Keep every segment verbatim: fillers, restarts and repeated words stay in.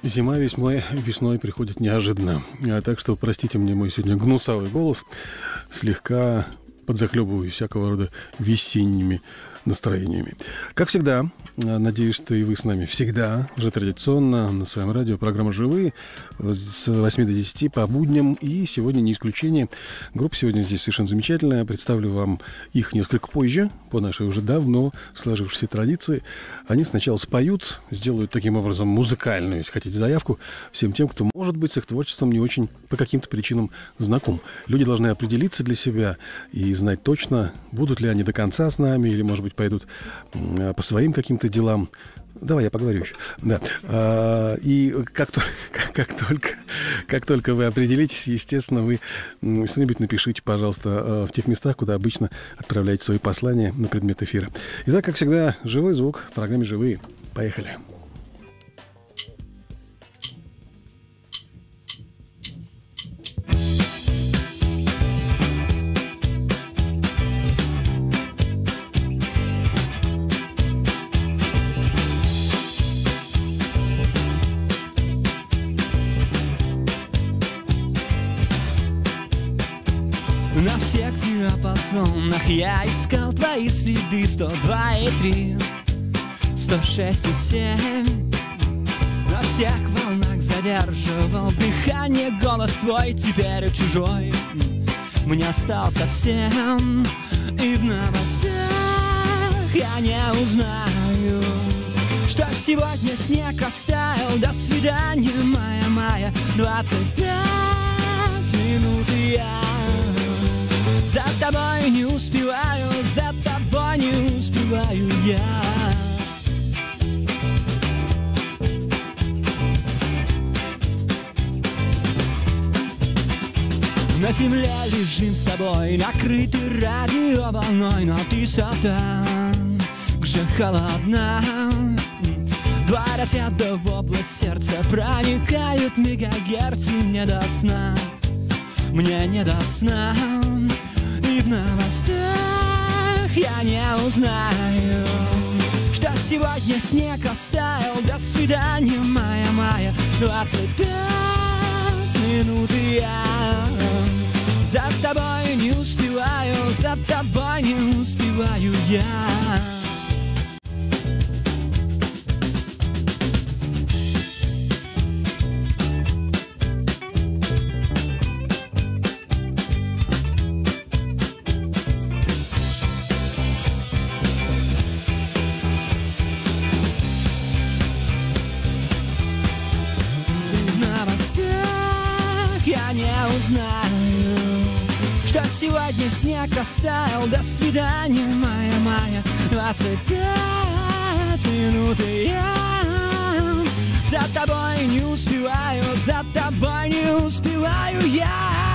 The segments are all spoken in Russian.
Зима весьма весной приходит неожиданно. А так что простите мне мой сегодня гнусавый голос, слегка подзахлебываю всякого рода весенними настроениями. Как всегда, надеюсь, что и вы с нами всегда, уже традиционно, на своем радио, программа «Живые» с восьми до десяти по будням. И сегодня не исключение. Группа сегодня здесь совершенно замечательная. Представлю вам их несколько позже, по нашей уже давно сложившейся традиции. Они сначала споют, сделают таким образом музыкальную, если хотите, заявку всем тем, кто, может быть, с их творчеством не очень по каким-то причинам знаком. Люди должны определиться для себя и знать точно, будут ли они до конца с нами, или, может быть, пойдут по своим каким-то делам. Давай, я поговорю еще. Да. А, и как, то, как, как, только, как только вы определитесь, естественно, вы что-нибудь напишите, пожалуйста, в тех местах, куда обычно отправляете свои послания на предмет эфира. Итак, как всегда, живой звук в программе «Живые». Поехали. На всех диапазонах я искал твои следы. Сто два и три, сто шесть и семь. На всех волнах задерживал дыхание. Голос твой теперь чужой мне стал совсем. И в новостях я не узнаю, что сегодня снег оставил. До свидания, моя, моя. Двадцать пять минут и я за тобой не успеваю, за тобой не успеваю я. На земле лежим с тобой, накрытый радиоволной, но ты все там, где холодно. Два разряда в область сердца проникают мегагерцы. Мне до сна, мне не до сна. И в новостях я не узнаю, что сегодня снег оставил. До свидания, моя, моя. Двадцать пять минут и я за тобой не успеваю, за тобой не успеваю я. Знаю, что сегодня снег оставил. До свидания, моя, моя. Двадцать пять минут и я за тобой не успеваю, за тобой не успеваю я.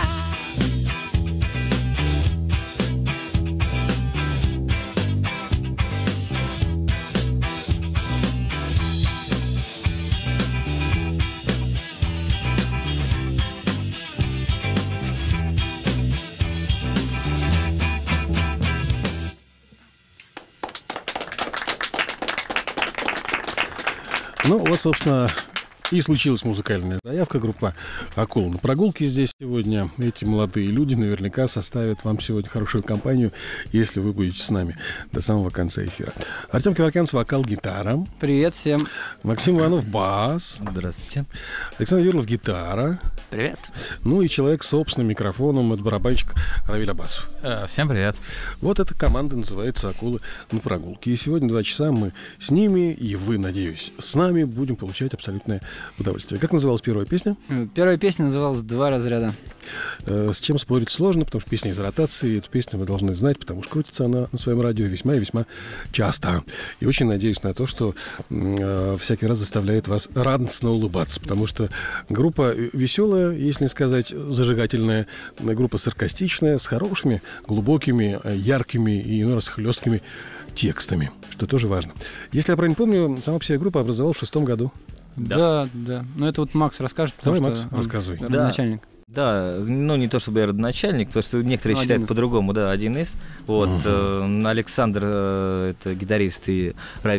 Ну, вот, собственно, и случилась музыкальная заявка. Группа «Акула на прогулке» здесь сегодня. Эти молодые люди наверняка составят вам сегодня хорошую компанию, если вы будете с нами до самого конца эфира. Артем Кивакянцев, вокал, гитара. Привет всем. Максим Иванов, бас. Здравствуйте. Александр Юрлов, гитара. Привет. Ну и человек с собственным микрофоном, это барабанщик Равиль Аббасов. Э, всем привет. Вот эта команда называется «Акулы на прогулке». И сегодня два часа мы с ними, и вы, надеюсь, с нами будем получать абсолютное удовольствие. Как называлась первая песня? Первая песня называлась «Два разряда». С чем спорить сложно, потому что песня из ротации. Эту песню вы должны знать, потому что крутится она на своем радио весьма и весьма часто. И очень надеюсь на то, что э, всякий раз заставляет вас радостно улыбаться, потому что группа веселая, если не сказать зажигательная, группа саркастичная, с хорошими, глубокими, яркими и иной раз хлесткими текстами, что тоже важно. Если я правильно помню, сама по себе группа образовалась в шестом году. Да, да. да. Ну, это вот Макс расскажет, потому Давай, что Макс, рассказывай. Да. Начальник. Да, ну не то чтобы я родоначальник, потому что некоторые один считают из. по-другому, да, один из. Вот, Угу. э, Александр, э, это гитарист, и Равиль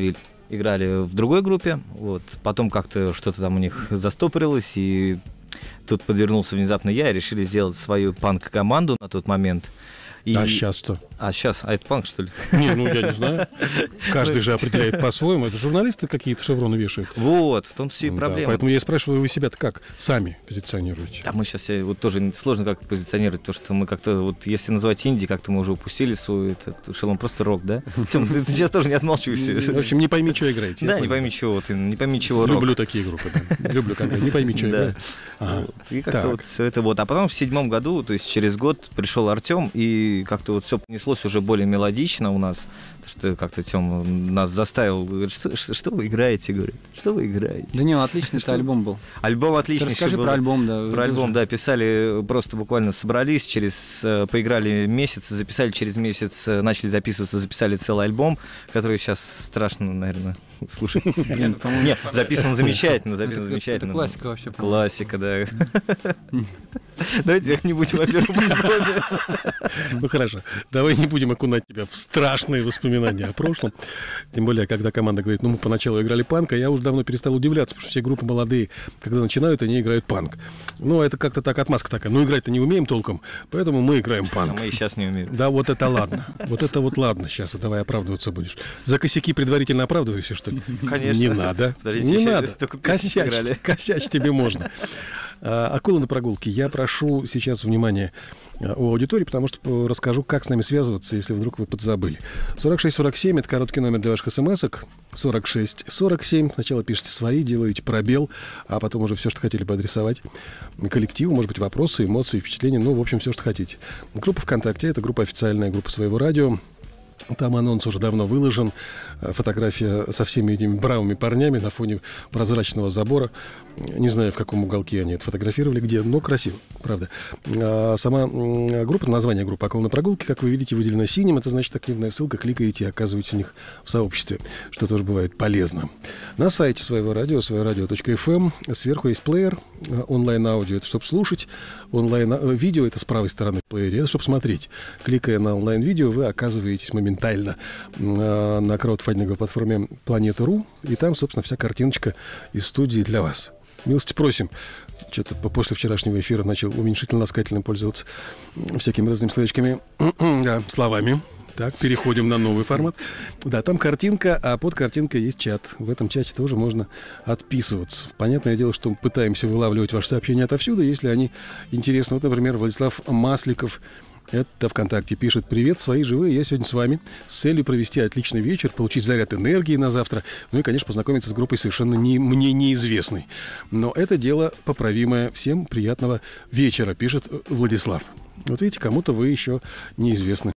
играли в другой группе, вот, потом как-то что-то там у них застопорилось, и тут подвернулся внезапно я, и решили сделать свою панк-команду на тот момент. И... А сейчас что? А сейчас? А это панк, что ли? Не, ну я не знаю. Каждый же определяет по-своему. Это журналисты какие-то шевроны вешают. Вот, в том все и Да, проблемы. поэтому я и спрашиваю, вы себя-то как сами позиционируете? А мы сейчас вот тоже сложно как позиционировать, то, что мы как-то, вот если называть инди, как-то мы уже упустили свой этот шелом, просто рок, да? Тём, ты сейчас тоже не отмалчивайся. В общем, не пойми, что играете. Да, не пойми, чего, вот, не пойми, чего рок. Люблю такие группы, да. Люблю, когда не пойми, что играю. Ага. И как-то Так. вот все это вот. А потом в седьмом году, то есть через год, пришел Артем, и как-то вот все понеслось уже более мелодично у нас. Что как-то Тём нас заставил, говорит, что, что, что вы играете, говорит, что вы играете? Да не, отличный это альбом был. Альбом Ты отличный. расскажи про альбом, да. Про альбом, да, писали, просто буквально собрались, через, э, поиграли месяц, записали через месяц, э, начали записываться, записали целый альбом, который сейчас страшно, наверное, слушать. Нет, по-моему, Нет, записан замечательно, записан это- замечательно. это классика вообще, по-моему. Классика, да. Давайте не будем о первом альбоме. Ну хорошо, давай не будем окунать тебя в страшные воспоминания о прошлом. Тем более, когда команда говорит, ну мы поначалу играли панк, а я уже давно перестал удивляться, потому что все группы молодые, когда начинают, они играют панк. Ну это как-то так, отмазка такая. Ну играть-то не умеем толком, поэтому мы играем А панк. мы и сейчас не умеем. Да, вот это ладно. Вот это вот ладно. Сейчас вот давай оправдываться будешь. За косяки предварительно оправдываешься, что ли? Конечно. Не надо. Подождите, Не еще надо. только песню Косячить, сыграли. косячить тебе можно. А, Акула на прогулке. Я прошу сейчас внимания а, у аудитории, потому что расскажу, как с нами связываться, если вдруг вы подзабыли. сорок шесть сорок семь — это короткий номер для ваших смс-ок. сорок шесть сорок семь. Сначала пишите свои, делаете пробел, а потом уже все, что хотели бы адресовать коллективу. Может быть, вопросы, эмоции, впечатления. Ну, в общем, все, что хотите. Группа ВКонтакте — это группа официальная, группа своего радио. Там анонс уже давно выложен. Фотография со всеми этими бравыми парнями на фоне прозрачного забора. Не знаю, в каком уголке они это фотографировали, где, но красиво, правда. А сама группа, название группы «Акула на прогулке», как вы видите, выделена синим. Это значит активная ссылка. Кликаете и оказываетесь у них в сообществе, что тоже бывает полезно. На сайте своего радио, свое радио точка эф эм, сверху есть плеер, онлайн-аудио, это чтобы слушать, онлайн-видео, это с правой стороны в плеере, это чтобы смотреть. Кликая на онлайн-видео, вы оказываетесь моментально на краудфандинговой платформе Планета.ру, и там, собственно, вся картиночка из студии для вас. Милости просим. Что-то после вчерашнего эфира начал уменьшительно-ласкательно пользоваться всякими разными словечками, да, словами. Так, переходим на новый формат. Да, там картинка, а под картинкой есть чат. В этом чате тоже можно отписываться. Понятное дело, что мы пытаемся вылавливать ваши сообщения отовсюду, если они интересны. Вот, например, Владислав Масликов, это ВКонтакте, пишет: «Привет, свои живые, я сегодня с вами с целью провести отличный вечер, получить заряд энергии на завтра, ну и, конечно, познакомиться с группой совершенно не, мне неизвестной. Но это дело поправимое. Всем приятного вечера», пишет Владислав. Вот видите, кому-то вы еще неизвестны.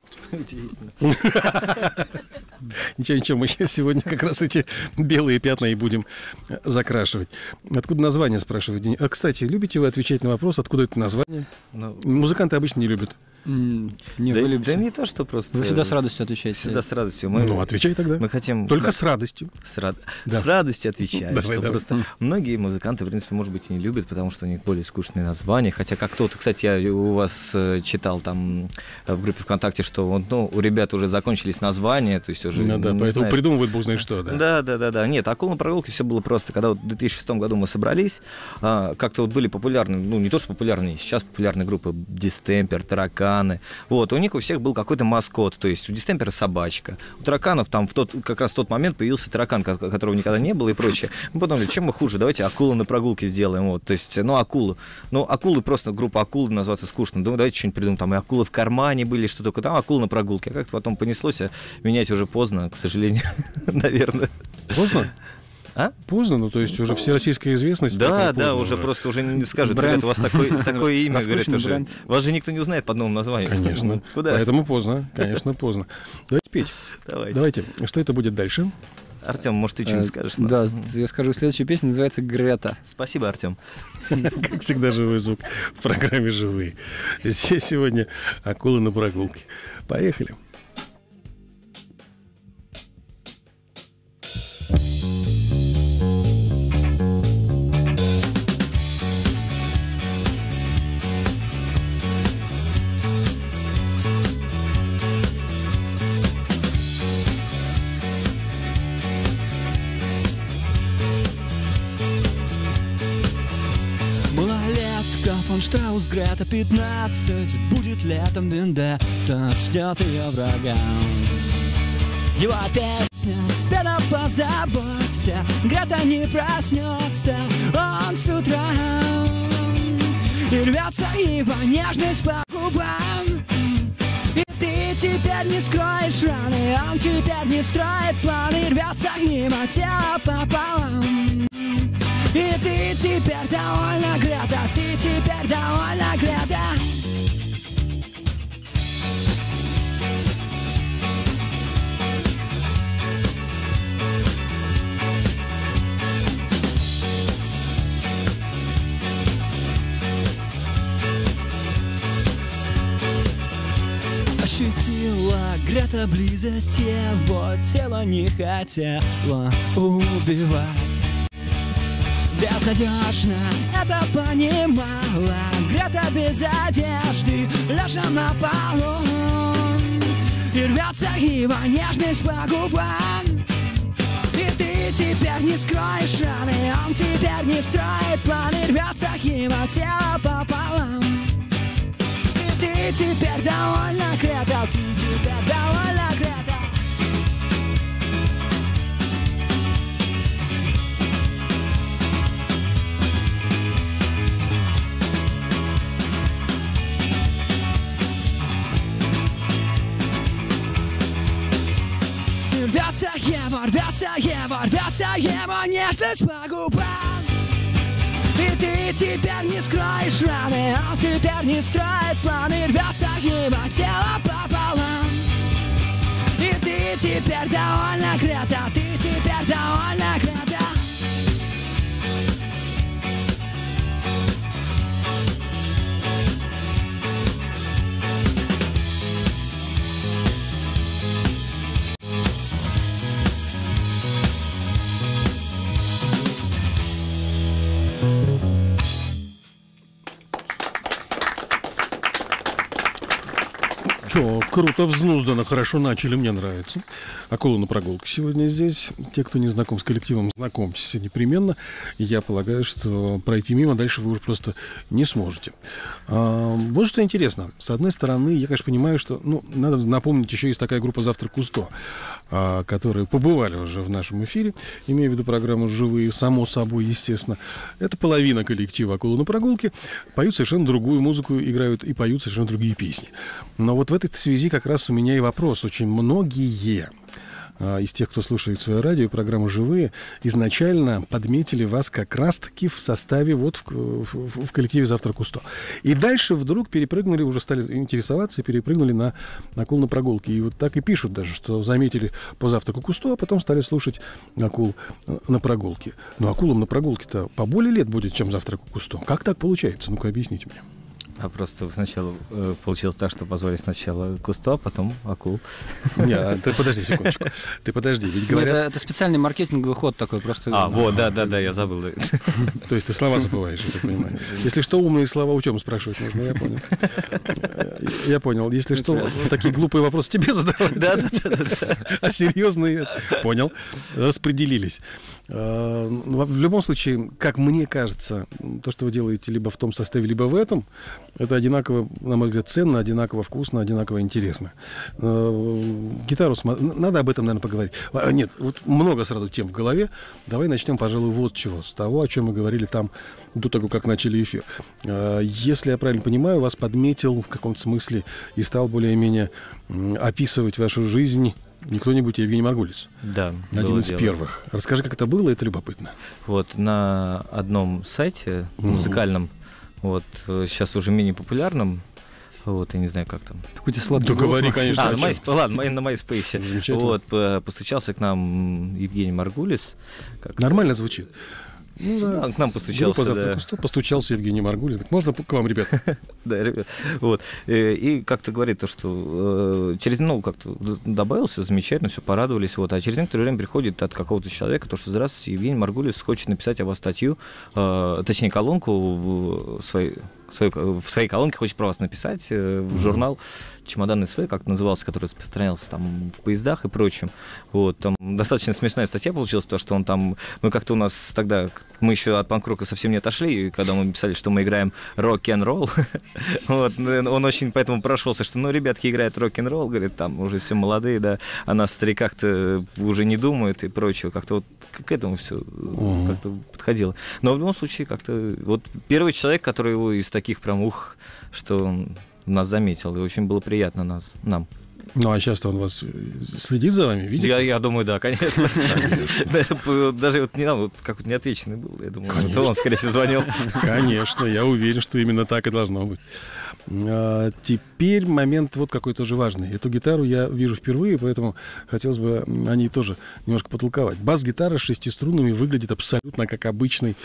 Ничего, ничего, мы сейчас сегодня как раз эти белые пятна и будем закрашивать. Откуда название, спрашивает Денис. А, кстати, любите вы отвечать на вопрос, откуда это название? Ну, Музыканты обычно не любят. М, Не, да, вы любите. да не то, что просто... Вы всегда с радостью отвечаете. Всегда с радостью. Мы, Ну, отвечай тогда. мы хотим... Только да, с радостью. с, рад... Да. с радостью отвечаю. Давай, что давай. просто многие музыканты, в принципе, может быть, и не любят, потому что у них более скучные названия. Хотя как кто-то, кстати, я у вас э, читал там в группе ВКонтакте, что вот, ну, у ребят уже закончились названия, то есть уже... Ну, да, не поэтому знаешь, придумывают бог знает что, да. Да, да, да, да. Нет, «Акула на прогулке» все было просто. Когда вот в две тысячи шестом году мы собрались, а, как-то вот были популярны, ну не то что популярные, сейчас популярные группы Distemper, Тараканы. Вот, у них у всех был какой-то маскот, то есть у Distemper собачка. У Тараканов там в тот, как раз в тот момент появился таракан, ко- которого никогда не было и прочее. Мы подумали, чем мы хуже, давайте «Акула на прогулке» сделаем. Вот, то есть, ну, акулу. Ну, акулы просто, группа «Акулы» называться скучно. Думаю, давайте что-нибудь придумаем. Там и «Акулы в кармане» были, что такое. Там «Акула на прогулке». А как-то потом понеслось, а менять уже поздно, к сожалению, наверное. Поздно? А? Поздно, ну то есть уже всероссийская известность. Да, поэтому да, поздно уже просто уже не скажут, Бренд. ребята, у вас такое, такое имя, говорят, Раскрученный уже. бренд. Вас же никто не узнает под новым названием. Конечно. Ну, куда? Поэтому поздно, конечно, поздно. Давайте петь. Давайте. Давайте. Что это будет дальше? Артем, может, ты что-нибудь скажешь? Да, нас? я скажу, следующая песня называется «Грета». Спасибо, Артем. Как всегда, живой звук в программе «Живые». Здесь сегодня «Акула на прогулке». Поехали. фон Штраус, Грета пятнадцать. Будет летом вендетта, ждет ее врага. Его песня спета позаботься, Грета не проснется, он с утра. И рвется его нежность по губам. И ты теперь не скроешь раны, он теперь не строит планы. Рвется его тело пополам. И ты теперь довольна, Грета, ты теперь довольна, Грета. Ощутила Грета близость его тела, не хотела убивать. Безнадежно это понимала Грета без одежды, лежа на полу. И рвется его нежность по губам. И ты теперь не скроешь раны, он теперь не строит планы. Рвется его тело пополам. И ты теперь довольна, Грета, ты теперь довольна, Грета. Рвется его, рвется его, рвется его нежность по губам. И ты теперь не скроешь раны, он теперь не строит планы. Рвется его тело пополам. И ты теперь довольна, Грета, ты теперь довольна, Грета. Что, круто, взнуздано, хорошо начали, мне нравится. Акула на прогулке сегодня здесь. Те, кто не знаком с коллективом, знакомьтесь непременно. Я полагаю, что пройти мимо дальше вы уже просто не сможете. А, вот что интересно. С одной стороны, я, конечно, понимаю, что, ну, надо напомнить, еще есть такая группа «Завтра Кусто», а, которые побывали уже в нашем эфире, имея в виду программу «Живые», само собой, естественно. Это половина коллектива «Акула на прогулке». Поют совершенно другую музыку, играют и поют совершенно другие песни. Но вот в этой связи как раз у меня и вопрос. Очень многие а, из тех, кто слушает свое радио и программу «Живые», изначально подметили вас как раз-таки в составе, вот в, в, в коллективе «Завтра Кусто». И дальше вдруг перепрыгнули, уже стали интересоваться и перепрыгнули на «Акул на прогулке». И вот так и пишут даже, что заметили по «Завтраку Кусто», а потом стали слушать «Акул на прогулке». Но «Акулам на прогулке»-то поболее лет будет, чем «Завтраку Кусто». Как так получается? Ну-ка, объясните мне. А просто сначала э, получилось так, что позвали сначала Кусто, а потом Акул. Не, ты подожди секундочку. Ты подожди, ведь говорят... Это, это специальный маркетинговый ход такой, просто... А, вот, да-да-да, я забыл. То есть ты слова забываешь, я так понимаю. Если что, умные слова у Тёмы спрашивать нужно, я понял. Я понял. Если что, такие глупые вопросы тебе задавать. Да-да-да. А серьезные? Понял. Распределились. В любом случае, как мне кажется, то, что вы делаете либо в том составе, либо в этом, это одинаково, на мой взгляд, ценно, одинаково вкусно, одинаково интересно. Гитару см... надо об этом, наверное, поговорить. Нет, вот много сразу тем в голове. Давай начнем, пожалуй, вот чего. С того, о чем мы говорили там до того, как начали эфир. Если я правильно понимаю, вас подметил в каком-то смысле и стал более-менее описывать вашу жизнь не кто-нибудь, а Евгений Маргулис. Да. Один из дело. первых. Расскажи, как это было, это любопытно. Вот на одном сайте музыкальном, вот сейчас уже менее популярном, вот, я не знаю, как там. Какой-то сладкий Да говори, голос. конечно. А, о на чем? MySpace, ладно, на MySpace. Замечательно. Вот, по- постучался к нам Евгений Маргулис. Как- Нормально звучит. Ну, да. Да, к нам постучался, Группа «Завтра да. Кусто», постучался Евгений Маргулис. Говорит, можно к вам, ребят? Да, ребят. Вот. Э, И как-то говорит то, что э, через, ну, как-то добавился, замечательно, все порадовались. Вот. А через некоторое время приходит от какого-то человека, то, что здравствуйте, Евгений Маргулис хочет написать о вас статью, э, точнее, колонку в своей, свою, в своей колонке хочет про вас написать э, в журнал. чемодан СВ, как назывался, который распространялся там в поездах и прочем. Вот, там достаточно смешная статья получилась, потому что он там, мы как-то у нас тогда, мы еще от панк-рока совсем не отошли, и когда мы писали, что мы играем рок-н-ролл, вот, он очень поэтому прошелся, что, ну, ребятки играют рок-н-ролл, говорит, там уже все молодые, да, а нас стариках-то уже не думают и прочего, как-то вот к этому все uh-huh. как-то подходило. Но в любом случае, как-то, вот первый человек, который его из таких прям, ух, что он нас заметил, и очень было приятно нас, нам. Ну, а сейчас-то он вас следит за вами, видит? Я, я думаю, да, конечно. Даже вот не как неотвеченный был, я думаю, это он, скорее всего, звонил. Конечно, я уверен, что именно так и должно быть. А, теперь момент вот какой тоже важный. Эту гитару я вижу впервые, поэтому хотелось бы о ней тоже немножко потолковать. Бас-гитара с шестиструнными выглядит абсолютно как обычный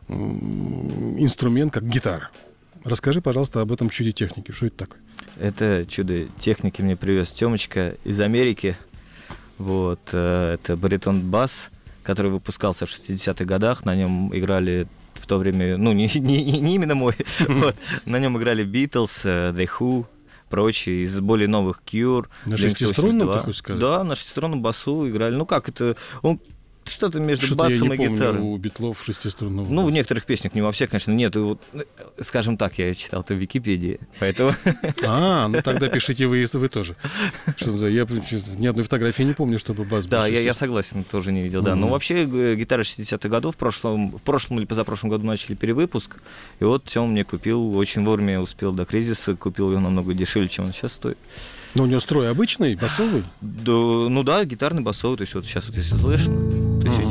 инструмент, как гитара. Расскажи, пожалуйста, об этом чуде техники. Что это такое? Это чудо техники мне привез Тёмочка из Америки. Вот. Это баритон-бас, который выпускался в шестидесятых годах. На нем играли в то время, ну, не, не, не именно мой, вот. На нем играли Beatles, The Who, прочие, из более новых Cure. На шестиструнном, ты хочешь сказать? Да, на шестиструнном басу играли. Ну как это... Он что-то между Что-то басом я не и гитарой. Помню у Битлов шестиструнного. Ну, в некоторых песнях, не во всех, конечно, нет. И вот, скажем так, я читал это в Википедии, поэтому... А, ну тогда пишите вы, если вы тоже. Что, я ни одной фотографии не помню, чтобы бас был. Да, я, я согласен, тоже не видел, да. Mm-hmm. Но вообще гитары шестидесятых годов в прошлом, в прошлом или позапрошлом году начали перевыпуск. И вот Тём мне купил, очень вовремя успел до кризиса, купил ее намного дешевле, чем он сейчас стоит. Но у него строй обычный, басовый? Да, ну да, гитарный басовый, то есть вот сейчас вот если слышно, то есть,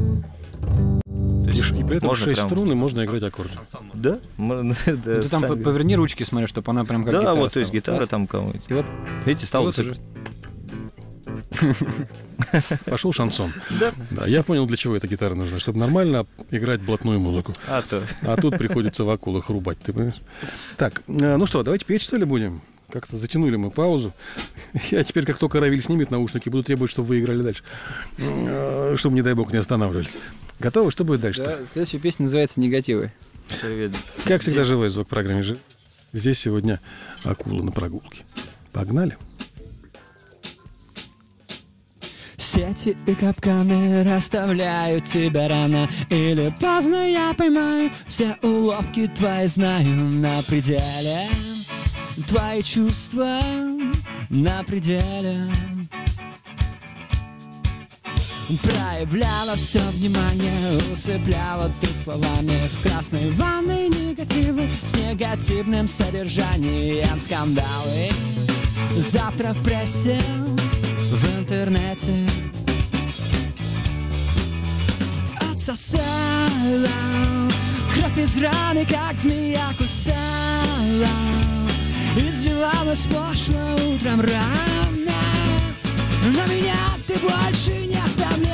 uh-huh. то есть и при этом шесть прям... струн, и можно играть аккорды. Да? да ты там сами... поверни ручки, смотри, чтобы она прям как да, гитара. Да, вот, то есть гитара там кого-нибудь. И вот, видите, стал вот уже... Пошел шансон. Да. Да, я понял, для чего эта гитара нужна. Чтобы нормально играть блатную музыку. А, то. А тут приходится в акулах рубать, ты понимаешь? Так, ну что, давайте петь, что ли, будем? Как-то затянули мы паузу. Я теперь, как только Равиль снимет наушники, буду требовать, чтобы вы играли дальше. Чтобы, не дай бог, не останавливались. Готовы? Что будет дальше-то? Да, следующая песня называется «Негативы». Привет. Как всегда, живой звук в программе «Жив». Здесь сегодня акула на прогулке. Погнали. Сети и капканы расставляют тебя рано или поздно, я поймаю. Все уловки твои знаю на пределе. Твои чувства на пределе. Проявляла все внимание, усыпляла ты словами. В красной ванной негативы с негативным содержанием. Скандалы завтра в прессе, в интернете. Отсосала кровь из раны, как змея кусала. Извивалась пошло утром рано, но меня ты больше не оставляла.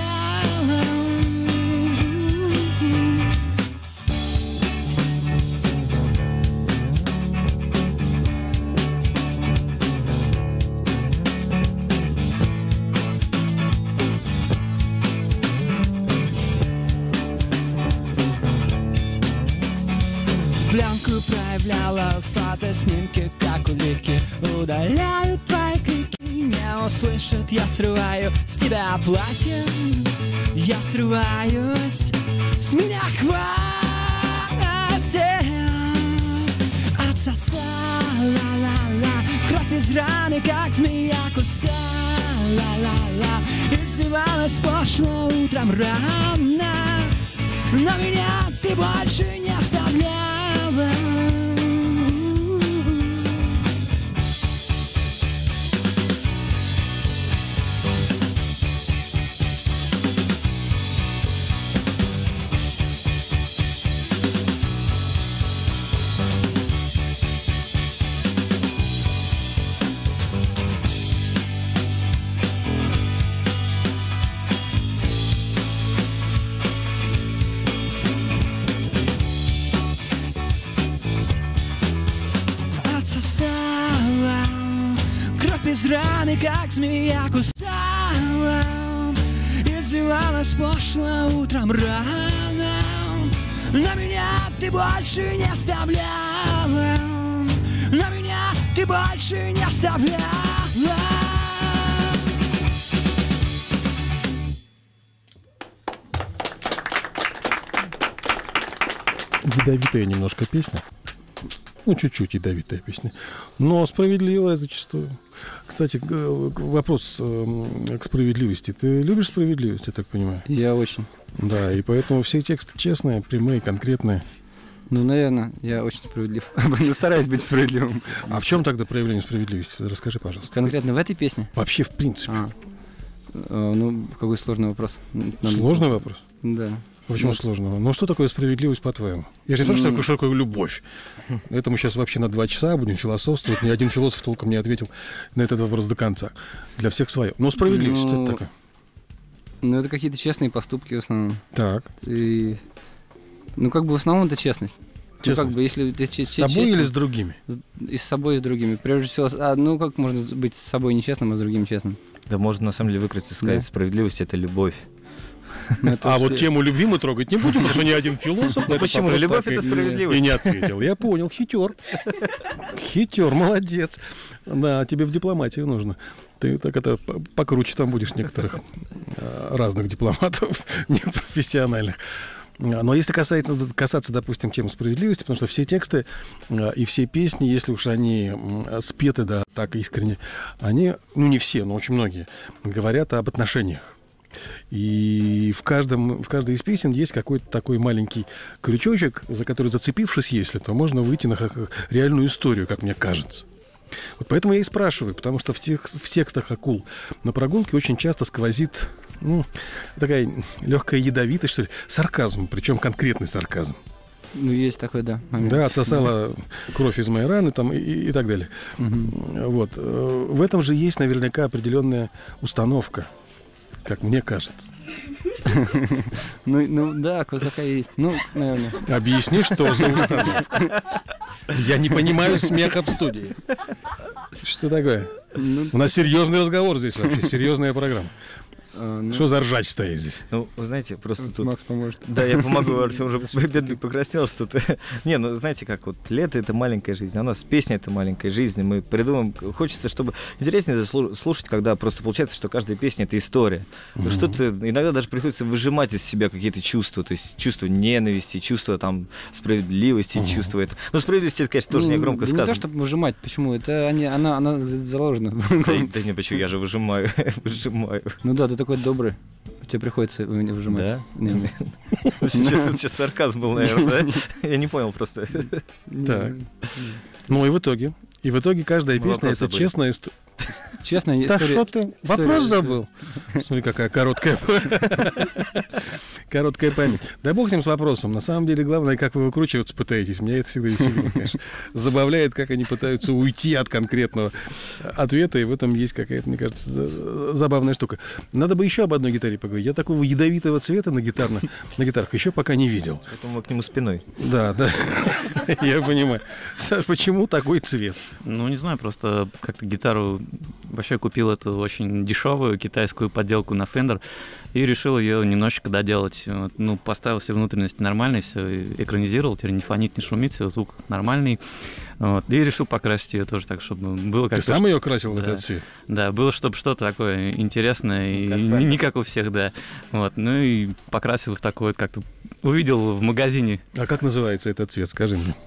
Пленку проявляла, фотоснимки, как улики. Удаляют твои крики, не услышат. Я срываю с тебя платье, я срываюсь, с меня хватит. Отсосала, ла-ла-ла, кровь из раны, как змея кусала, ла-ла-ла. Извивалась пошло утром рано, но меня ты больше не оставляла. Из раны, как змея кусала, извивалась пошло утром рано, но меня ты больше не оставляла, но меня ты больше не оставляла. Ядовитая немножко песня. Ну, чуть-чуть ядовитая песня. Но справедливая зачастую. Кстати, вопрос к справедливости. Ты любишь справедливость, я так понимаю? Я очень. Да, и поэтому все тексты честные, прямые, конкретные. Ну, наверное, я очень справедлив. Стараюсь быть справедливым. А в чем тогда проявление справедливости? Расскажи, пожалуйста. Конкретно в этой песне? Вообще, в принципе. А. Ну, какой сложный вопрос. Сложный вопрос? Да. Почему вот. Сложного? Ну, что такое справедливость, по-твоему? Я же не знаю, что такое, что такое любовь. Это мы сейчас вообще на два часа будем философствовать. Ни один философ толком не ответил на этот вопрос до конца. Для всех свое. Но справедливость, ну, что это такое? Ну, это какие-то честные поступки в основном. Так. И... Ну, как бы в основном это честность. Честность. Ну, как бы, если ты ч- с собой честен, или с другими? И с собой, и с другими. Прежде всего, а, ну, как можно быть с собой нечестным, а с другим честным? Да можно, на самом деле, выкрутиться и сказать, да. Справедливость — это любовь. А вот тему любви мы трогать не будем, потому что ни один философ... Почему? Любовь — это справедливость. И не ответил. Я понял. Хитер. Хитер, молодец. Да, тебе в дипломатию нужно. Ты так это покруче там будешь некоторых разных дипломатов непрофессиональных. Но если касается, касаться, допустим, темы справедливости, потому что все тексты и все песни, если уж они спеты, да, так искренне, они, ну не все, но очень многие, говорят об отношениях. И в, каждом, в каждой из песен есть какой-то такой маленький крючочек, за который, зацепившись, если, то можно выйти на реальную историю, как мне кажется. Вот поэтому я и спрашиваю, потому что в, тех, в текстах «Акул на прогулке» очень часто сквозит, ну, такая легкая ядовитость, что ли, сарказм, причем конкретный сарказм. Ну, есть такой, да. Момент. Да, отсосала кровь из моей раны там, и, и, и так далее. Угу. Вот. В этом же есть наверняка определенная установка, как мне кажется. Ну, ну да, какая есть. Ну, наверное. Объясни, что за установка. Я не понимаю смеха в студии. Что такое? Ну, у нас серьезный разговор здесь вообще, серьезная программа. А, ну... Что за ржач стоит здесь? Ну, вы знаете, просто Макс тут... Макс поможет. Да, я помогу, Артем уже бедный покраснел что-то. Не, ну, знаете, как вот лето — это маленькая жизнь, а у нас песня — это маленькая жизнь, мы придумаем... Хочется, чтобы интереснее слушать, когда просто получается, что каждая песня — это история. Mm-hmm. Что-то иногда даже приходится выжимать из себя какие-то чувства, то есть чувство ненависти, чувство там справедливости, mm-hmm. чувство это... Ну, справедливости — это, конечно, тоже ну, не громко сказано. Не то, чтобы выжимать, почему? Это они, она, она заложена. Да, да не, почему? Я же выжимаю, выжимаю. Ну да, ты такой добрый. Тебе приходится меня выжимать. Да? Сейчас, сейчас сарказм был, наверное, да? Я не понял просто. Так. Ну и в итоге. И в итоге каждая песня — это честная история. Честная история. Да что ты? Вопрос забыл. Смотри, какая короткая короткая память. Да бог с ним с вопросом. На самом деле, главное, как вы выкручиваться пытаетесь. Меня это всегда веселит, конечно. Забавляет, как они пытаются уйти от конкретного ответа, и в этом есть какая-то, мне кажется, забавная штука. Надо бы еще об одной гитаре поговорить. Я такого ядовитого цвета на гитарных, на гитарах еще пока не видел. Поэтому мы к нему спиной. Да, да. Я понимаю. Саш, почему такой цвет? Ну, не знаю, просто как-то гитару вообще купил эту очень дешевую китайскую подделку на Fender и решил ее немножечко доделать. Вот, ну, поставил все внутренности нормальные, все экранизировал, теперь не фонит, не шумит, все, звук нормальный. Вот, и решил покрасить ее тоже так, чтобы было как-то... Ты сам что... ее красил в да, этот цвет? Да, было, чтобы что-то такое интересное, и как не, не как у всех, да. Вот, ну и покрасил их такой вот, как-то увидел в магазине. А как называется этот цвет, скажи мне?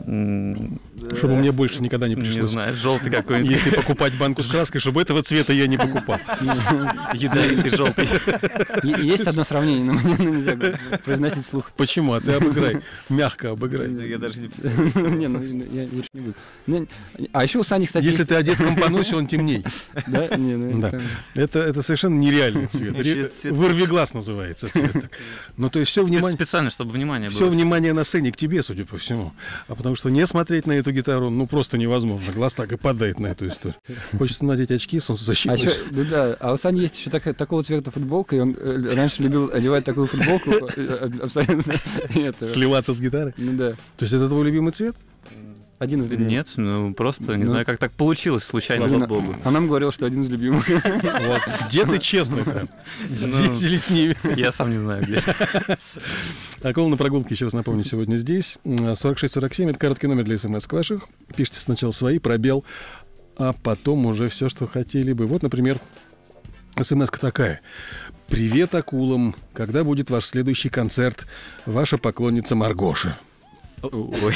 Чтобы мне больше никогда не пришлось. Не знаю, желтый какой-нибудь. Если покупать банку с краской, чтобы этого цвета я не покупал. Ядовитый желтый. Есть одно сравнение, но мне нельзя произносить вслух. Почему? А ты обыграй. Мягко обыграй. Я даже не представляю. Не, ну я лучше не буду. А еще у Сани, кстати, если ты одет в компоносе, он темней. Да? Не, ну да. Это это совершенно нереальный цвет. Вырвиглаз называется цвет. Ну то есть все внимание. Специально, чтобы внимание было. Все внимание на сцене к тебе, судя по всему. А потому что не смотреть на эту гитару, ну, просто невозможно. Глаз так и падает на эту историю. Хочется надеть очки, солнцезащитные. А, еще, ну, да, а у Сани есть еще так, такого цвета футболка, и он э, раньше любил одевать такую футболку. Абсолютно. Сливаться с гитарой? Ну да. То есть это твой любимый цвет? Один из любимых. Нет, ну просто, не Ну, знаю, как так получилось, случайно, Слава вот Богу. А нам говорил, что один из любимых. Вот. Где ты честный-то? Здесь или с ними? Я сам не знаю, где. Акула на прогулке, еще раз напомню, сегодня здесь. сорок шесть сорок семь, это короткий номер для смс ваших. Пишите сначала свои, пробел, а потом уже все, что хотели бы. Вот, например, смс-ка такая. Привет акулам. Когда будет ваш следующий концерт? Ваша поклонница Маргоша. Ой.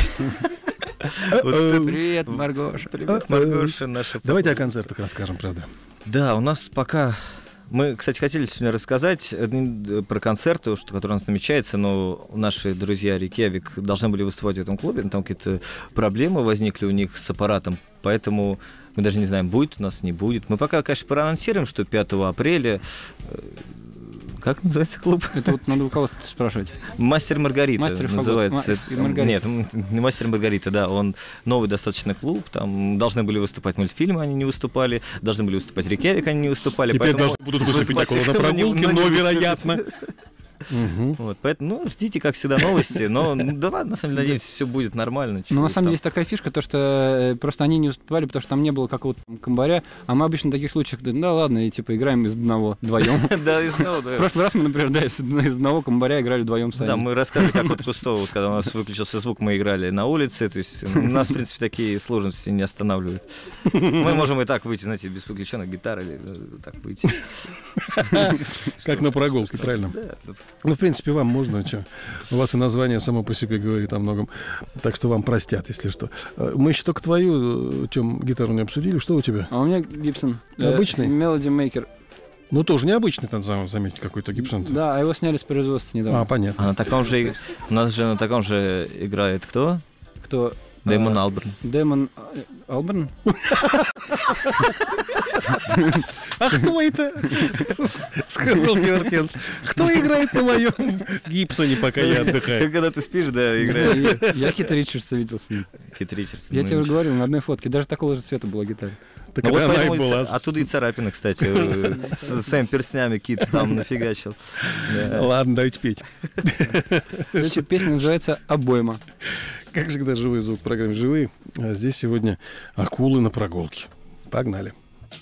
Привет, Маргоша. Привет, Маргоша, наша. Давайте о концертах расскажем, правда. Да, у нас пока... Мы, кстати, хотели сегодня рассказать э, про концерты, что, которые у нас намечаются, но наши друзья Рейкьявик должны были выступать в этом клубе, но там какие-то проблемы возникли у них с аппаратом, поэтому мы даже не знаем, будет у нас, не будет. Мы пока, конечно, проанонсируем, что пятого апреля... Э, как называется клуб? Это вот надо у кого-то спрашивать. Мастер Маргарита Мастер Фагот. называется. Ма- и Маргарита. Нет, не Мастер Маргарита, да. Он новый достаточно клуб. Там должны были выступать мультфильмы, они не выступали. Должны были выступать Рейкьявик, они не выступали. Теперь поэтому должны будут выступить выступать акула на но не- прогулке, но не но, выступят. вероятно... Мгм. Вот, поэтому, ну, ждите, как всегда, новости. Но, ну, да ладно, на самом деле, надеемся, все будет нормально. Ну, Чего на уж самом деле, там. есть такая фишка, то, что э, просто они не успевали, потому что там не было какого-то там комбаря, а мы обычно в таких случаях, да, да ладно, и типа играем из одного, вдвоем. Да, и снова, В да. прошлый раз мы, например, да, из из одного комбаря играли вдвоем сами. Да, мы рассказывали, как от Кустова, вот, когда у нас выключился звук, мы играли на улице, то есть нас, в принципе, такие сложности не останавливают. Мы можем и так выйти, знаете, без выключенных гитар или э, так выйти. Как на прогулке, правильно? Да, Ну, в принципе, вам можно, что? У вас и название само по себе говорит о многом. Так что вам простят, если что. Э, Мы еще только твою, Тём, гитару не обсудили. Что у тебя? А у меня Гибсон. Обычный? Melody Maker. Ну, тоже необычный, надо зам- заметить, какой-то Гибсон. Да, а его сняли с производства недавно. А, понятно. А на таком же, и- у нас же на таком же играет кто? Кто? Дэймон а, Алберн. Дэймон э, Алберн? А кто это? Сказал Кивертенц. Кто играет на моем Гибсоне, пока я отдыхаю? Когда ты спишь, да, играет Я- Я Кит Ричардса видел с ним. Кит Ричардсон. Я Ну, тебе уже ничего. говорил, на одной фотке. Даже такого же цвета была гитара. Так Ну вот она и поэтому и была. ца- оттуда и царапина, кстати, э, с своими перстнями Кит там нафигачил. Да. Ладно, давайте петь. Следующая песня называется «Обойма». Как всегда, живой звук в программе «Живые». А здесь сегодня акулы на прогулке. Погнали.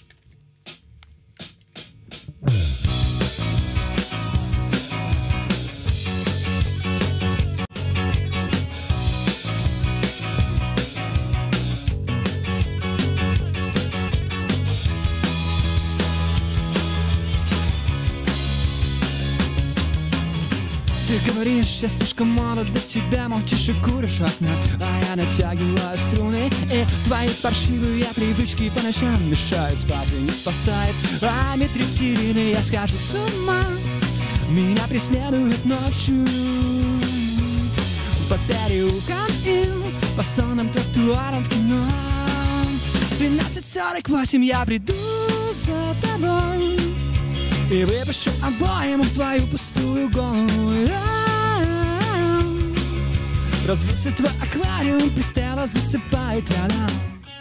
Ты говоришь, я слишком мало для тебя, молчишь и куришь окна, а я натягиваю струны, и твои паршивые привычки по ночам мешают спать и не спасают. А метрептерины, я схожу с ума, меня преследуют ночью по переулкам и по сонным тротуарам в кино. Двенадцать сорок восемь, я приду за тобой и выпущу обоим в твою пустую голову. Разбился твой аквариум, пристала, засыпает рядом.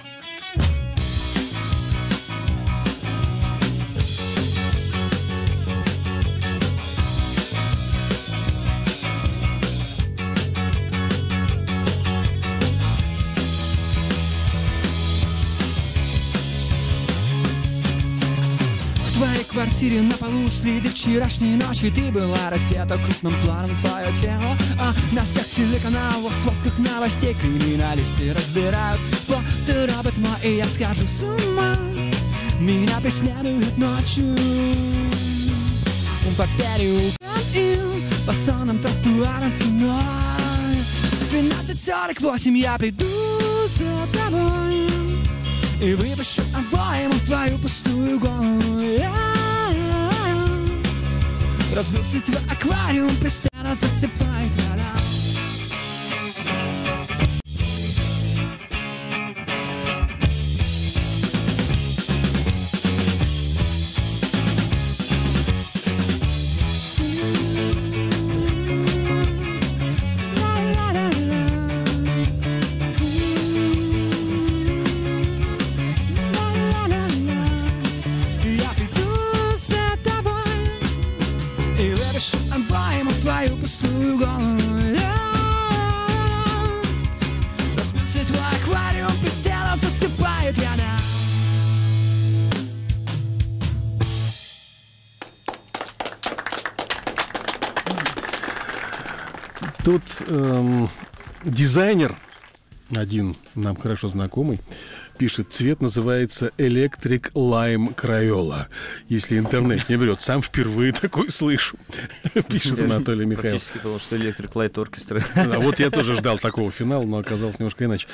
В твоей квартире на полу следы вчерашней ночи. Ты была раздета крупным планом, твое тело, а на всех телеканалах, сводках новостей криминалисты разбирают плоты Робертма, и я схожу с ума, меня преследуют ночью по переулкам и по сонным тротуарам в кино. Двенадцать сорок восемь, я приду за тобой и выпущу обоим в твою пустую голову. Разбился твой аквариум, пристала, засыпает рядом. Я приду за тобой и выпущу обоим в твою пустую голову. Тут эм, дизайнер, один нам хорошо знакомый, пишет, цвет называется Electric Lime Crayola. Если интернет не врет, сам впервые такой слышу. Пишет Анатолий Михайлов. Практически потому, что Electric Light Orchestra. А вот я тоже ждал такого финала, но оказалось немножко иначе.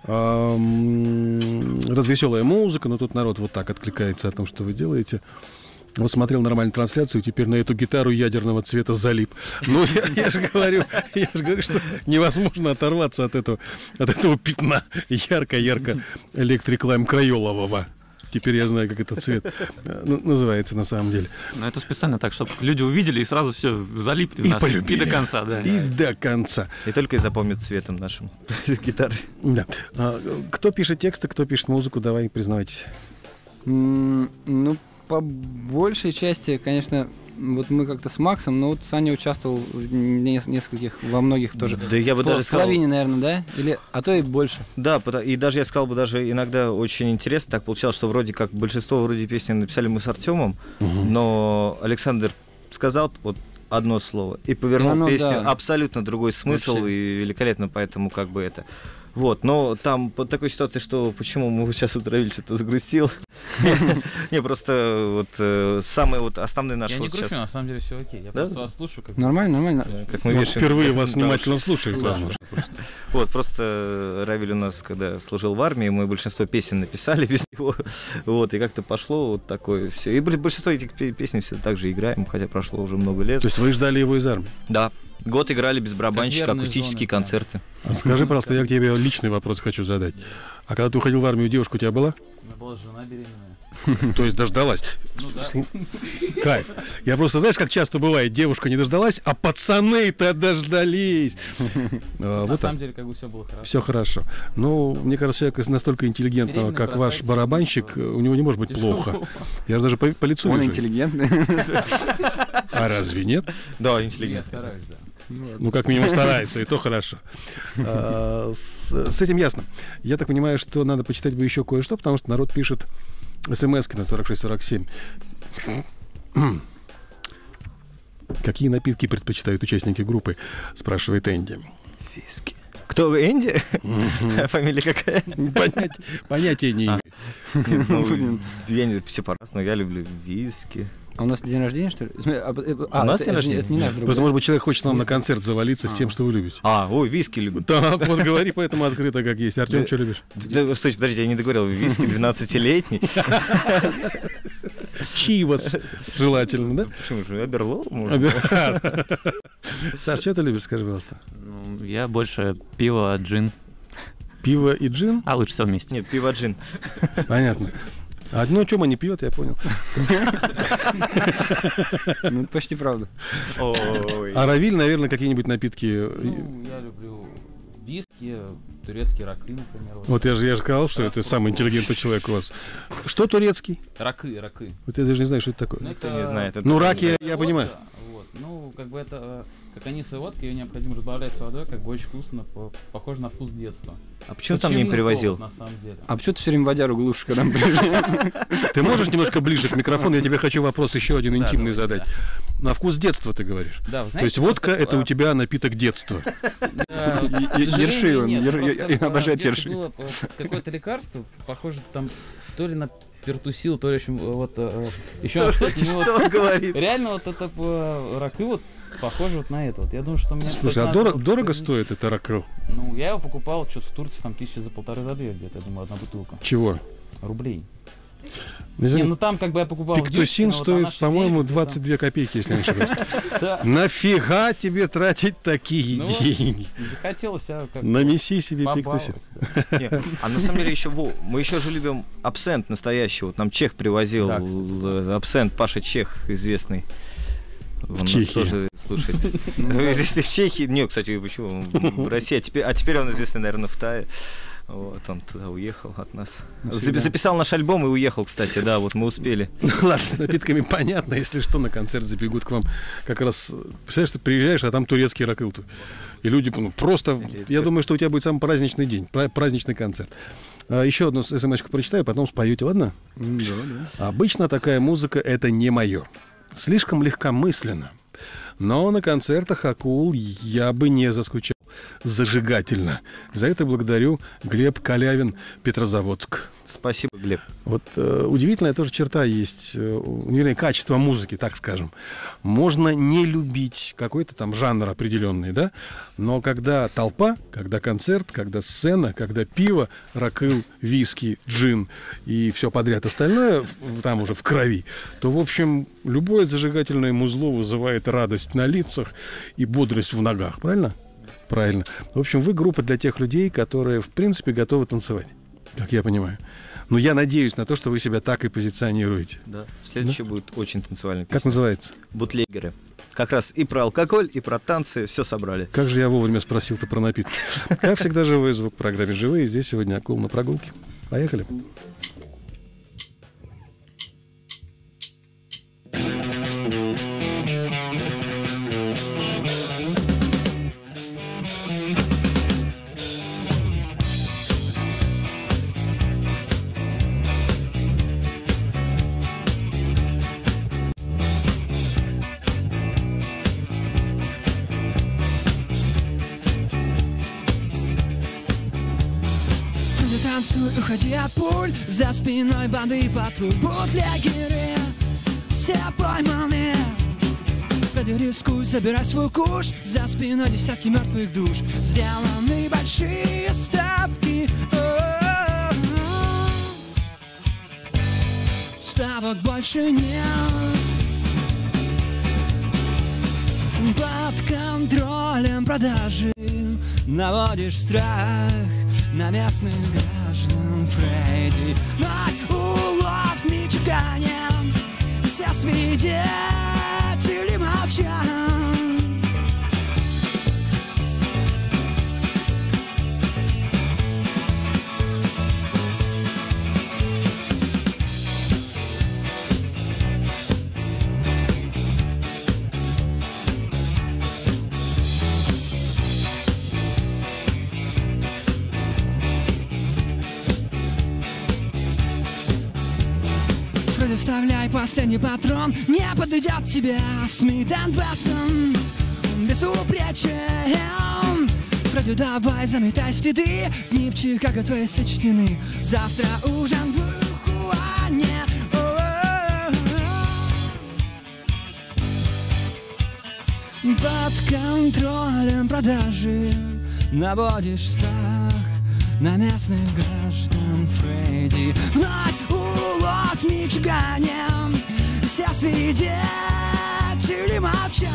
Развеселая музыка, но тут народ вот так откликается о том, что вы делаете. Вот смотрел нормальную трансляцию, и теперь на эту гитару ядерного цвета залип. Ну, я, я же говорю, я же говорю, что невозможно оторваться от этого, от этого пятна ярко-ярко Electric Lime Крайолового. Теперь я знаю, как этот цвет ну, называется на самом деле. Но это специально так, чтобы люди увидели и сразу все залипли. И нас, полюбили. И до конца, да. И до конца. И только и запомнят цветом нашим гитары. Да. А, кто пишет тексты, кто пишет музыку, давай, признавайтесь. М, Ну, по большей части, конечно, вот мы как-то с Максом, но вот Саня участвовал в не- нескольких, во многих тоже. Да я бы По- даже в сказал... половине, наверное, да? Или, а то и больше. Да, пото- и даже я сказал бы, даже иногда очень интересно так получалось, что вроде как большинство вроде песни написали мы с Артемом, но Александр сказал вот одно слово и повернул И оно, песню да. абсолютно другой смысл, Вообще. и великолепно, поэтому как бы это... Вот, но там по такой ситуации, что почему мы сейчас вот Равиль что-то загрустил. Не, просто вот э, самый вот основной наш Я не вот грущу, сейчас... на самом деле все окей. Я Да? просто вас слушаю, как Нормально, нормально. Как мы Вот вешаем- впервые вас Да, внимательно слушает, Да. возможно. Вот, просто Равиль у нас, когда служил в армии, мы большинство песен написали без него, вот, и как-то пошло вот такое все. И б- большинство этих пе- песен все так же играем, хотя прошло уже много лет. То есть вы ждали его из армии? Да, год играли без барабанщика, верные акустические жены, концерты. А скажи, пожалуйста, я к тебе личный вопрос хочу задать. А когда ты уходил в армию, девушка у тебя была? у меня была жена беременная. То есть дождалась? Ну да. Слу- Кайф. Я просто, знаешь, как часто бывает, девушка не дождалась, а пацаны-то дождались. А, На Вот самом так. деле, как бы все было хорошо. Все хорошо. Ну, мне кажется, человек настолько интеллигентного, Беременна как ваш бросать барабанщик, тяжело. у него не может быть Тяжело. плохо. Я же даже по, по лицу Он вижу. интеллигентный. А разве нет? Да, Я интеллигентно. стараюсь, да. Ну, как минимум старается, и то хорошо. А, С с этим ясно. Я так понимаю, что надо почитать бы еще кое-что, потому что народ пишет смс-ки на сорок шесть сорок семь. Какие напитки предпочитают участники группы, спрашивает Энди. Виски. Кто вы, Энди? А фамилия какая? Понять- Понятия не имею. Нет, ну, я не- все по-разному, я люблю виски. А у нас день рождения, что ли? Смотри, а, э, а, У нас это- день это не- рождения? Это не наш друг. Просто, да? может быть, человек хочет нам на концерт завалиться с тем, А. что вы любите. А, ой, виски люблю. Так, вот говори, поэтому открыто как есть. Артем, Да. что любишь? Да, стойте, подождите, я не договорил. Виски двенадцатилетний. Чивас желательно, да? Почему же? Аберлоу, может? Саш, что ты любишь, скажи, пожалуйста? Ну, я больше пиво, джин. Пиво и джин? А лучше все вместе. Нет, пиво джин. Понятно. Одно Тёма не пьет, я понял. Ну, это почти правда. Ой. А Равиль, наверное, какие-нибудь напитки. Ну, я люблю виски, турецкий ракы, например. вот. Вот я же, я же сказал, что это самый интеллигентный человек у вас. Что турецкий? Раки, раки. Вот я даже не знаю, что это такое. Ну, Никто не знает. это Ну, тоже раки, не я понимаю. Водка, вот. Ну, как бы это, э, как анисовая водка, ее необходимо разбавлять с водой, как бы очень вкусно, по- похоже на вкус детства. А почему там не привозил? На самом деле. А почему ты все время водяру глушишь, когда мы приезжаем? Ты можешь немножко ближе к микрофону? Я тебе хочу вопрос еще один Да, интимный давайте, задать. На вкус детства ты говоришь. Да, вы То знаете, есть водка просто, это у а, тебя напиток детства. Да, к Е- сожалению, ерши он, нет. ер- Просто, я- я а, обожаю в детстве ерши. было э, какое-то лекарство, похоже там то ли на пертусил, то ли еще вот э, еще на что-то. Ну, вот Что он говорит? реально вот это э, раки вот похоже вот на это вот. Я думаю, что мне. Слушай, кстати, а надо дорого, было дорого позвонить. стоит это ракрыл? Ну, я его покупал что-то в Турции там тысячи за полторы, за две где-то, я думаю, одна бутылка. Чего? Рублей. Не Не, знаю, ну там как бы я покупал. в детстве, Пиктусин но вот на стоит, наши по-моему, деньги, двадцать две копейки, если не ошибаюсь. да. Нафига тебе тратить такие Ну вот, деньги? Захотелось, я как Намеси себе пиктусин. побаловать. да. Не, а на самом деле еще во, мы еще же любим абсент настоящий. Вот нам Чех привозил Да, кстати. л- абсент, Паша Чех, известный. Он нас Чехии. тоже слушает. Ну, да. Известный в Чехии. Не, кстати, почему? В России. А теперь, а теперь он известный, наверное, в Тае. Вот, он туда уехал от нас. Запи- Записал наш альбом и уехал, кстати, да, вот мы успели. Ну ладно, с напитками понятно. Если что, на концерт забегут к вам. Как раз, представляешь, ты приезжаешь, а там турецкий ракыл. И люди, ну, просто, я думаю, что у тебя будет самый праздничный день, пра- праздничный концерт. А, еще одну смс-ку прочитаю, потом споете, ладно? Да, да. Обычно такая музыка — это не мое. Слишком легкомысленно. Но на концертах «Акул» я бы не заскучал зажигательно. За это благодарю Глеб Калявин, Петрозаводск. Спасибо, Глеб. Вот э, удивительная тоже черта есть, э, вернее, качество музыки, так скажем. Можно не любить какой-то там жанр определенный, да, но когда толпа, когда концерт, когда сцена, когда пиво, ракыл, виски, джин и все подряд остальное, в, там уже в крови, то, в общем, любое зажигательное музло вызывает радость на лицах и бодрость в ногах, правильно? Правильно. В общем, вы группа для тех людей, которые, в принципе, готовы танцевать, как я понимаю. Но я надеюсь на то, что вы себя так и позиционируете. Да. Следующий Да? будет очень танцевальный песня. Как называется? «Бутлегеры». Как раз и про алкоголь, и про танцы все собрали. Как же я вовремя спросил-то про напитки. Как всегда, живой звук в программе «Живые». Здесь сегодня «Акул на прогулке». Поехали. Танцуй, уходи от пуль, за спиной банды и патруль. Бутлегеры, все пойманы. Фредди, рискуй, забирай свой куш, за спиной десятки мертвых душ. Сделаны большие ставки. О-о-о. Ставок больше нет. Под контролем продажи наводишь страх на местных граждан. Фредди, над улов Мичигаnem, все свидетели молчат. Вставляй последний патрон, не подведет тебя Смит энд Вессон безупречен. Фредди, давай заметай следы, дни в Чикаго твои сочтены. Завтра ужин в Хуане. Под контролем продажи наводишь страх на местных граждан. Фредди, вновь улов Мичигаnem, все свидетели молчат.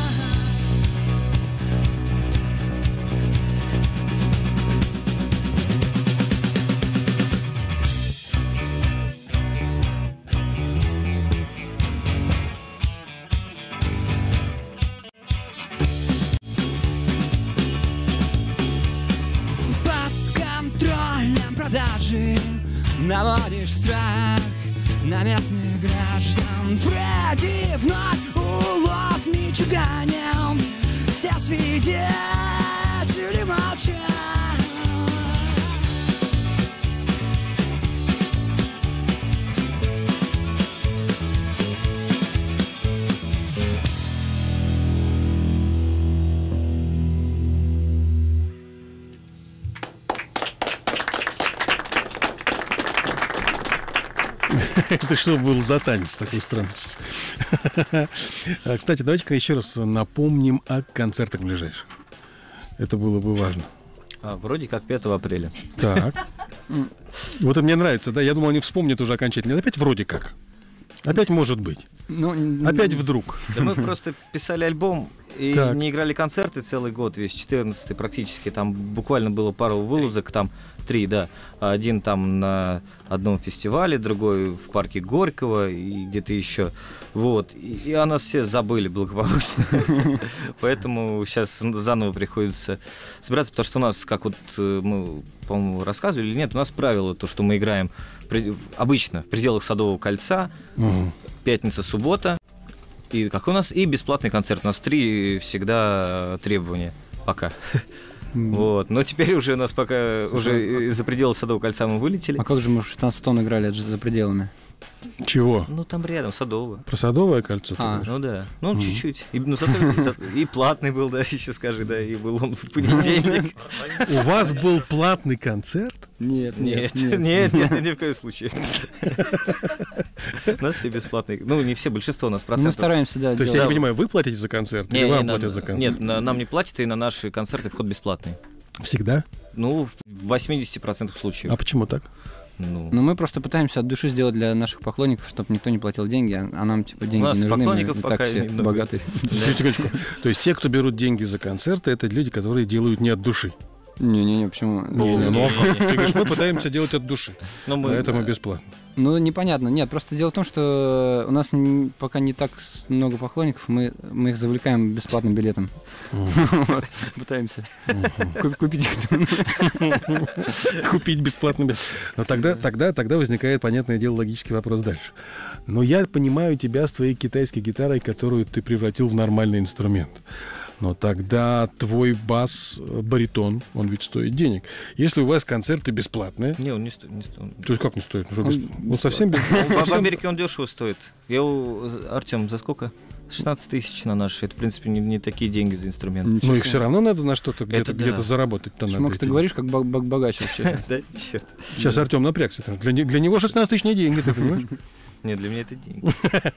Продажи наводишь страх на местных граждан. Фредди, вновь улов Мичигаnem, все свидетели молчат. Это что был за танец такой странный? Кстати, давайте-ка еще раз напомним о концертах ближайших. Это было бы важно. А, вроде как пятого апреля. Так. Вот это мне нравится, да? Я думал, они вспомнят уже окончательно. Опять вроде как. Опять может быть. Ну, Опять вдруг. Да мы просто писали альбом и Так. не играли концерты целый год, весь четырнадцатый практически. Там буквально было пару вылазок, там три, да. Один там на одном фестивале, другой в парке Горького и где-то еще. Вот. И, и о нас все забыли благополучно. Поэтому сейчас заново приходится собираться, потому что у нас, как вот мы, по-моему, рассказывали или нет, у нас правило, то, что мы играем обычно в пределах Садового кольца, пятница, суббота. И как у нас? И бесплатный концерт. У нас три всегда требования. Пока. Вот. Но теперь уже у нас пока уже из-за пределов Садового кольца мы вылетели. А как же мы в шестнадцать тонн играли, это же за пределами? Чего? Ну, там рядом, Садовое. Про Садовое кольцо? ты А. говоришь? Ну да, ну Мгм. чуть-чуть. И, ну, зато, зато- и платный был, да, еще скажи, да, и был он в понедельник. У вас был платный концерт? Нет, Нет, нет, нет, ни в коем случае. У нас все бесплатные. Ну, не все, большинство у нас Мы процентов. стараемся, да, То есть, я делать. не понимаю, вы платите за концерт Не, или не, вам нам- платят за концерт? Нет, на- нам не платят, и на наши концерты вход бесплатный. Всегда? Ну, в восемьдесят процентов случаев. А почему так? Ну, Но мы просто пытаемся от души сделать для наших поклонников, чтобы никто не платил деньги, а а нам, типа, деньги нас не нужны, мы поклонников и пока так все немного. богатые. Секундочку. То есть те, кто берут деньги за концерты, это люди, которые делают не от души. Не-не-не, почему? Не, не, ну, не-не-не. ты говоришь, мы пытаемся делать от души, но мы- поэтому бесплатно. Ну, непонятно. Нет, просто дело в том, что у нас н- пока не так с- много поклонников, мы, мы их завлекаем бесплатным билетом. Вот, пытаемся Куп- купить их. Купить бесплатно. билет. Но тогда, тогда, тогда возникает, понятное дело, логический вопрос дальше. Но я понимаю тебя с твоей китайской гитарой, которую ты превратил в нормальный инструмент. Но тогда твой бас, э, баритон, он ведь стоит денег. Если у вас концерты бесплатные, Не, он не стоит. Не стоит. то есть как не стоит? Ну, что, Он бесп- он совсем без- В, в Америке он дешево стоит. Я у Артем, за сколько? шестнадцать тысяч на наши. Это, в принципе, не, не такие деньги за инструмент. Ну, их все равно надо на что-то где-то, Это да. где-то заработать-то надо. Макс, ты эти говоришь, как бог- бог- богач вообще. Да, черт. Сейчас Артем напрягся. Для, не- для него шестнадцать тысяч не деньги, ты понимаешь? Нет, для меня это деньги.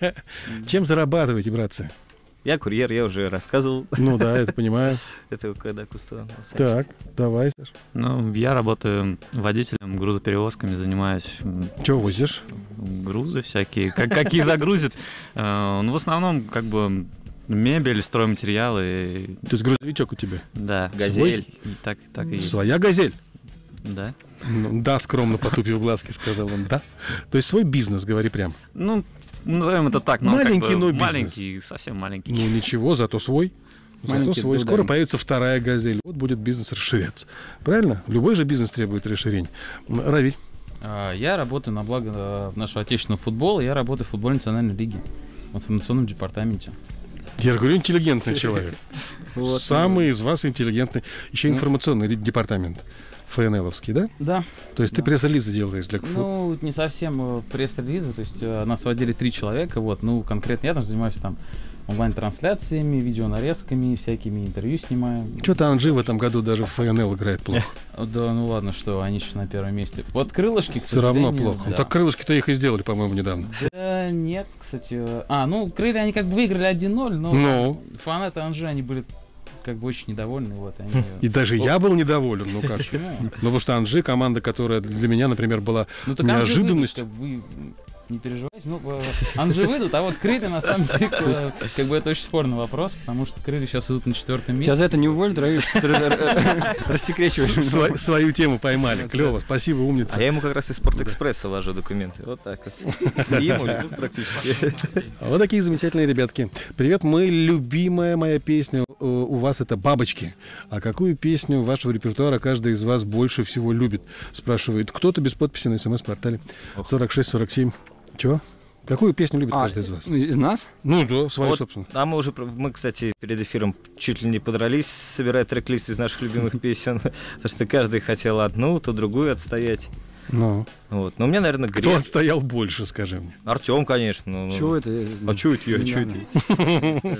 Чем зарабатываете, братцы? Я курьер, я уже рассказывал. Ну да, это понимаю. Это когда Кустова. Так, давай, Саш. Ну, я работаю водителем, грузоперевозками, занимаюсь м, Чего возишь? грузы всякие. Как, какие загрузят. Э, Ну, в основном, как бы, мебель, стройматериалы. То есть грузовичок у тебя? Да. Газель. Свой? Так, так и есть. Своя газель? Да. Ну, да, скромно потупив глазки, сказал он. Да. То есть свой бизнес, говори прям. Ну, назовем это так. но как Маленький, бы но бизнес. маленький, совсем маленький. Ну ничего, зато свой. Зато Маленький, свой. да, Скоро да. появится вторая газель. Вот будет бизнес расширяться. Правильно? Любой же бизнес требует расширения. М, Равиль. А, Я работаю на благо э, нашего отечественного футбола, я работаю в футбольной национальной лиге, в информационном департаменте. Я же говорю, интеллигентный человек. Вот. Самый из вас интеллигентный. Еще Ну. информационный ре- департамент. ФНЛовский, да? Да. То есть ты Да. пресс-релизы делаешь для КФУ? Ну, не совсем э, пресс-релизы, то есть э, нас водили три человека, вот, ну, конкретно я там занимаюсь там онлайн-трансляциями, видеонарезками, всякими интервью снимаем. Что-то Анжи в этом году даже в ФНЛ играет плохо. Да, ну ладно, что, они сейчас на первом месте. Вот крылышки, к Все равно сожалению, плохо. да. Так крылышки-то их и сделали, по-моему, недавно. Да, нет, кстати. э, А, ну, крылья, они как бы выиграли один ноль, но Ну. фанаты Анжи, они были как бы очень недовольны, вот, они... И даже я был недоволен, ну как. Почему? Ну, потому что Анжи, команда, которая для меня, например, была Ну, так Анжи выйдут, неожиданность. как бы, вы не переживайте. Ну, э, Анжи выйдут, а вот крылья, на самом деле, э, как бы это очень спорный вопрос, потому что крылья сейчас идут на четвертом Тебя месте. за это не уволят, Равиль, что ты рассекречиваешь. Сва- Свою тему поймали. Клево, спасибо, А умница. я ему как раз из Спортэкспресса вожу документы. Вот так вот. И ему лежат практически. Вот такие замечательные ребятки. Привет, мы любимая моя песня э, у вас это «Бабочки». А какую песню вашего репертуара каждый из вас больше всего любит? Спрашивает кто-то без подписи на смс-портале сорок шесть сорок семь. Чего? Какую песню любит А, каждый из вас? из нас? Ну да, свою Вот. собственную. А мы уже, про- мы, кстати, перед эфиром чуть ли не подрались, собирая трек-лист из наших любимых песен. Потому что каждый хотел одну, то другую отстоять. Ну. Вот. Но у меня, наверное, Кто грех. отстоял больше, скажи мне. Артем, конечно. ну, ну. Чего это? А чё это я? Не Чё надо. это?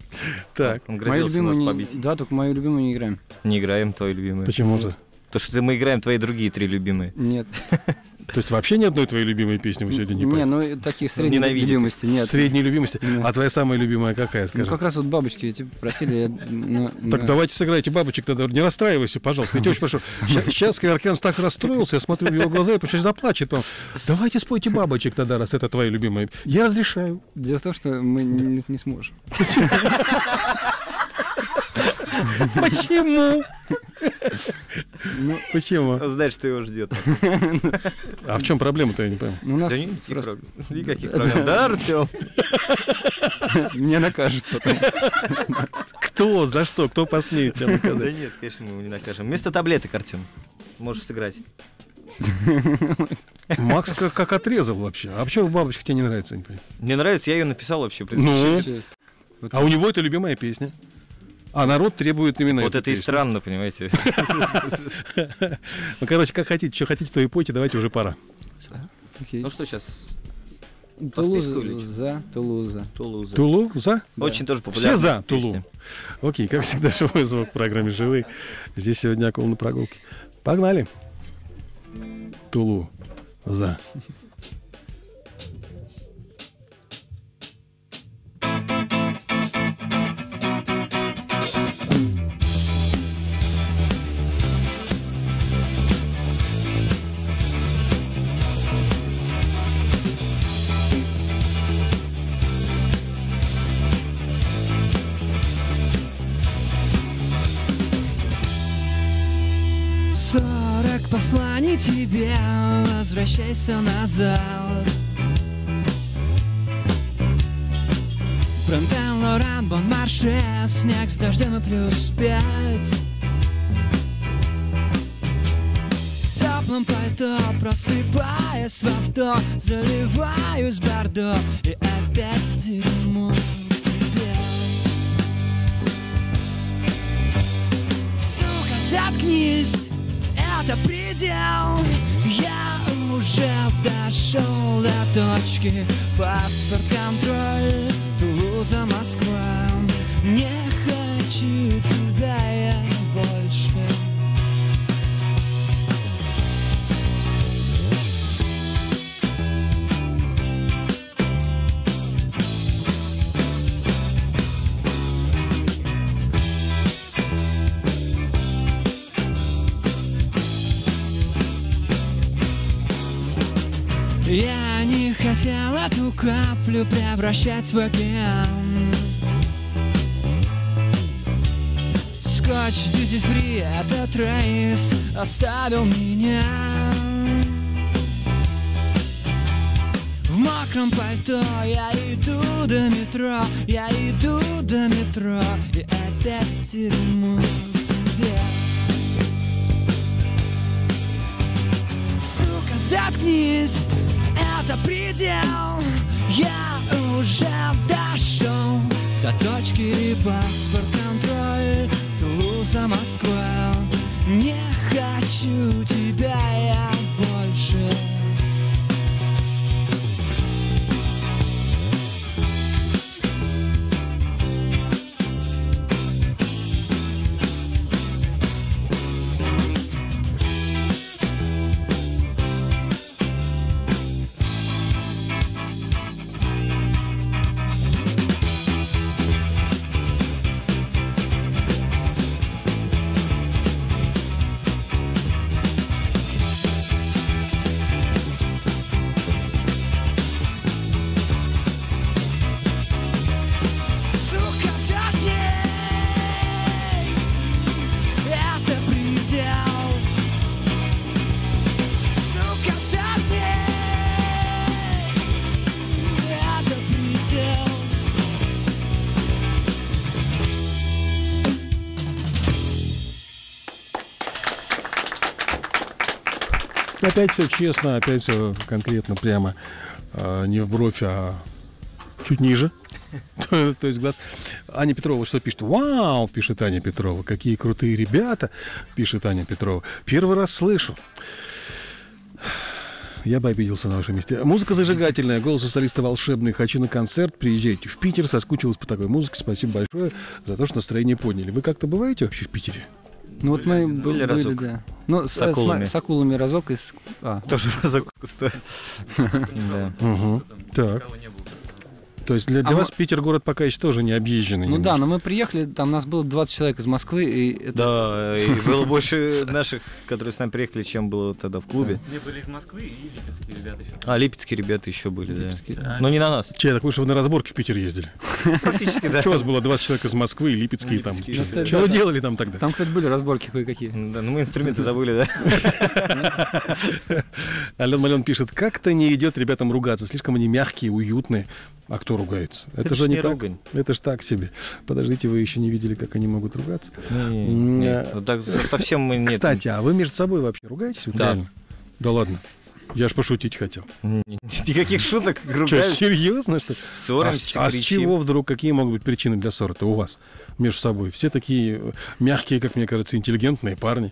Так, Он Мою грозился любимую нас не- побить. Да, только мою любимую не играем. Не играем твои любимые. почему же? Потому что мы играем твои другие три любимые. Нет. То есть вообще ни одной твоей любимой песни вы сегодня не Не, поете? ну таких средней Ненавидите. любимости нет. Средней любимости. Да. А твоя самая любимая какая, Ну скажи? как раз вот бабочки эти просили. я, ну, Так ну, давайте сыграйте бабочек тогда. Не расстраивайся, пожалуйста. Я тебя очень прошу. Ща- Сейчас Каверкянс так расстроился, я смотрю в его глаза, и почти заплачет. Он, давайте спойте бабочек тогда, раз это твоя любимая. Я разрешаю. Дело в том, что мы не, не сможем. Почему? Ну, Почему? Знаешь, что его ждет. А в чем проблема-то, я не пойму. ну, у нас Да никаких просто проблем. Никаких проблем. Да, Артем? меня накажут потом. Кто? За что? Кто посмеет тебя Да наказать? нет, конечно, мы его не накажем. Вместо таблеток, Артем, можешь сыграть. Макс как, как отрезал вообще. А почему бабочка тебе не нравится, я не понимаю? Мне нравится, я ее написал вообще. в Ну? принципе. Сейчас. Вот. А у него это любимая песня. А народ требует именно Вот эту это и песню. странно, понимаете. Ну, короче, как хотите, что хотите, то и пойте, давайте уже пора. Окей. Ну что, сейчас По списку или что? Тулуза, Тулуза. Тулуза. Тулуза? Да. Очень тоже популярная Все за песня. Тулу. Окей, как всегда, живой звук в программе «Живые». Здесь сегодня акула на прогулке. Погнали. Тулу. За. Сорок посланий тебе, возвращайся назад. Бранден, Лоран, Бон Марше, снег с дождем и плюс пять. В теплом пальто, просыпаясь в авто, заливаюсь в бордо и опять дерьмо к тебе. Сука, заткнись! Это предел, я уже дошел до точки. Паспорт, контроль, Тулуза, Москва. Не хочу тебя я больше. Я не хотел эту каплю превращать в океан. Скотч дьюти-фри, этот рейс оставил меня в мокром пальто. Я иду до метро, я иду до метро, и опять дерьмо к тебе. Сука, заткнись! Это предел, я уже дошел до точки. Паспорт, контроль, Тулуза, Москва. Не хочу тебя я больше. Опять все честно, опять все конкретно, прямо э, не в бровь, а чуть ниже. То есть глаз. Аня Петрова что пишет? Вау, пишет Аня Петрова. Какие крутые ребята, пишет Аня Петрова. Первый раз слышу. Я бы обиделся на вашем месте. Музыка зажигательная, голос у солиста волшебный. Хочу на концерт, приезжайте в Питер. Соскучилась по такой музыке. Спасибо большое за то, что настроение подняли. Вы как-то бываете вообще в Питере? Ну вот мы Были были, разок. да. Ну, с, С акулами. с, с акулами разок и с... А, Тоже разок. Да. Угу. Так. То есть для, для А вас мы- Питер город пока еще тоже не объезженный. ну да, немножко. но мы приехали, там нас было двадцать человек из Москвы, и это... Да, и было больше наших, которые с нами приехали, чем было тогда в клубе. Мне были из Москвы и липецкие ребята еще. А, липецкие ребята еще были, да. Липецкие. Но не на нас. Че, так вы что, вы на разборки в Питер ездили? Практически, да. Что у вас было двадцать человек из Москвы и липецкие там? Липецкие Чё- еще. Чё вы делали там тогда? Там, кстати, были разборки кое-какие. Да, ну мы инструменты забыли, да. Ален Мален пишет, как-то не идет ребятам ругаться, слишком они мягкие, уютные. А кто ругается? Это, Это же ж не не так. ругань. Это ж так себе. Подождите, вы еще не видели, как они могут ругаться. Не, М, не, а- вот так совсем мы нет. Кстати, а вы между собой вообще ругаетесь? Вот Да. реально? Да ладно. Я ж пошутить хотел. Никаких шуток, Что, ругаюсь. серьезно, что ли? А, Ссоримся, с- а с кричим. чего вдруг, какие могут быть причины для ссоры-то у вас между собой? Все такие э, мягкие, как мне кажется, интеллигентные парни.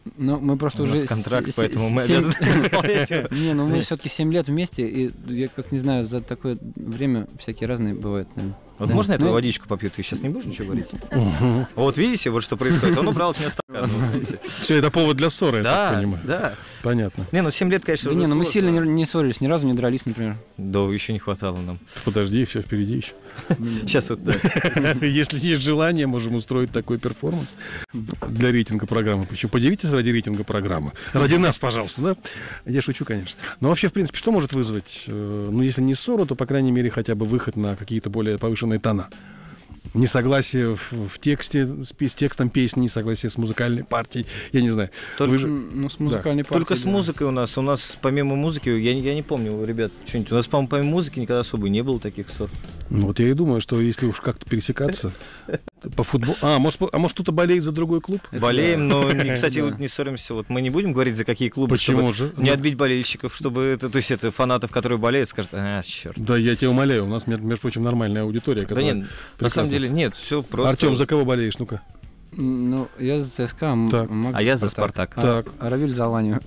Ну, мы просто У уже... нас контракт, с- поэтому с- мы семь- обязаны выполнять его. Не, ну мы все-таки семь лет вместе, и я как не знаю, за такое время всякие разные бывают, наверное. Вот Да. можно я твою Ну, водичку попью? Ты сейчас не будешь ничего говорить? Мгм. Вот видите, вот что происходит. Он убрал от меня стакан. вот видите. Все, это повод для ссоры, я так Да, понимаю. да. Понятно. Не, ну семь лет, конечно, Да уже не, ну мы сложно. сильно не, не ссорились, ни разу не дрались, например. Да, еще не хватало нам. Подожди, все впереди еще. Сейчас вот, да. Если есть желание, можем устроить такой перформанс для рейтинга программы. Почему? Поделитесь ради рейтинга программы. Ради нас, пожалуйста, да? Я шучу, конечно. Но вообще, в принципе, что может вызвать, э, ну, если не ссору, то, по крайней мере, хотя бы выход на какие-то более повышенные тона? Несогласие в, в тексте, с, пи- с текстом песни, несогласие с музыкальной партией, я не знаю. Только- Вы же- М, Ну, с музыкальной партией, Только с да. музыкой у нас. У нас помимо музыки, я, не- я не помню, ребят, что-нибудь. У нас, по-моему, помимо музыки никогда особо не было таких ссор. Ну, вот я и думаю, что если уж как-то пересекаться по футболу... А, может, по- а может кто-то болеет за другой клуб? Это Болеем, да. но, не- кстати, Да. вот не ссоримся. Вот мы не будем говорить, за какие клубы, Почему чтобы же? не Ну, отбить болельщиков, чтобы это, то есть это фанатов, которые болеют, скажут, а, черт. Да, я тебя умоляю, у нас, между между прочим, нормальная аудитория. Да которая нет, на прекрасно- самом деле нет, все просто. Артем, за кого болеешь? Ну-ка. М, Ну, я за ЦСКА, м- Так. Макс А я за «Спартак». А- Так. А Равиль за Аланию.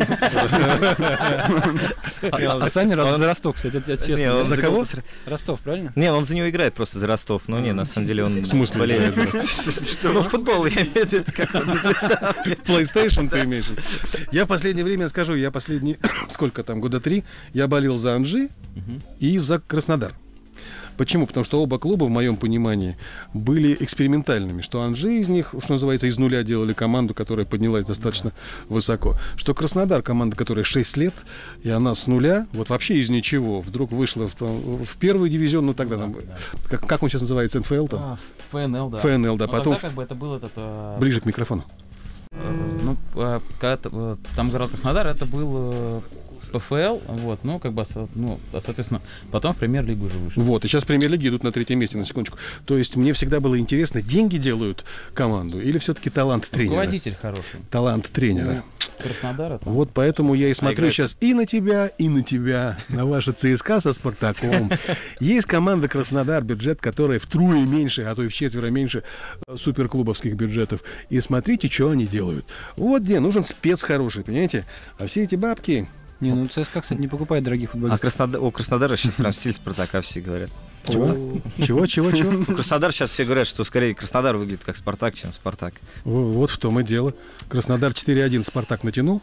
А а Саня раз- за Ростов, кстати, это я Не, честно. он За кого? Ростов, правильно? Не, он за него играет просто за Ростов. Но не, на самом деле он В смысле болеет. за Что? Ну, футбол, я имею в виду, это как он не представляет. PlayStation ты имеешь в виду? Я в последнее время скажу, я последние, сколько там, года три, я болел за Анжи и за Краснодар. Почему? Потому что оба клуба, в моем понимании, были экспериментальными. Что Анжи из них, что называется, из нуля делали команду, которая поднялась достаточно высоко. Что Краснодар, команда, которая шесть лет, и она с нуля, вот вообще из ничего, вдруг вышла в, в первый дивизион, ну тогда там, как, как он сейчас называется, эн эф эл там? А, ФНЛ, да. ФНЛ, да, Но потом тогда как бы это был этот... э, ближе к микрофону. э, Ну, э, когда т- э, там играл Краснодар, это был э, ПФЛ, вот, ну, как бы, со- ну, а, соответственно, потом в премьер-лигу уже вышел. Вот, и сейчас премьер-лиги идут на третьем месте, на секундочку. То есть мне всегда было интересно, деньги делают команду или все-таки талант тренера? Руководитель хороший. Талант тренера. Краснодара. там. Вот поэтому я и смотрю играет- сейчас и на тебя, и на тебя, на ваше ЦСКА со Спартаком. Есть команда Краснодар, бюджет, которая втрое меньше, а то и в четверо меньше э, суперклубовских бюджетов. И смотрите, что они делают. Вот где нужен спец хороший, понимаете? А все эти бабки... Не, ну ЦСКА, кстати, не покупает дорогих А футболистов. Краснодар, о, Краснодара сейчас прям стиль Спартака все говорят. Чего? Чего, чего, чего? Ну, Краснодар сейчас все говорят, что скорее Краснодар выглядит как Спартак, чем Спартак. Во- Вот в том и дело. Краснодар четыре один Спартак натянул.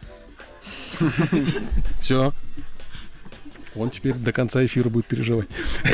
Все. Он теперь до конца эфира будет переживать.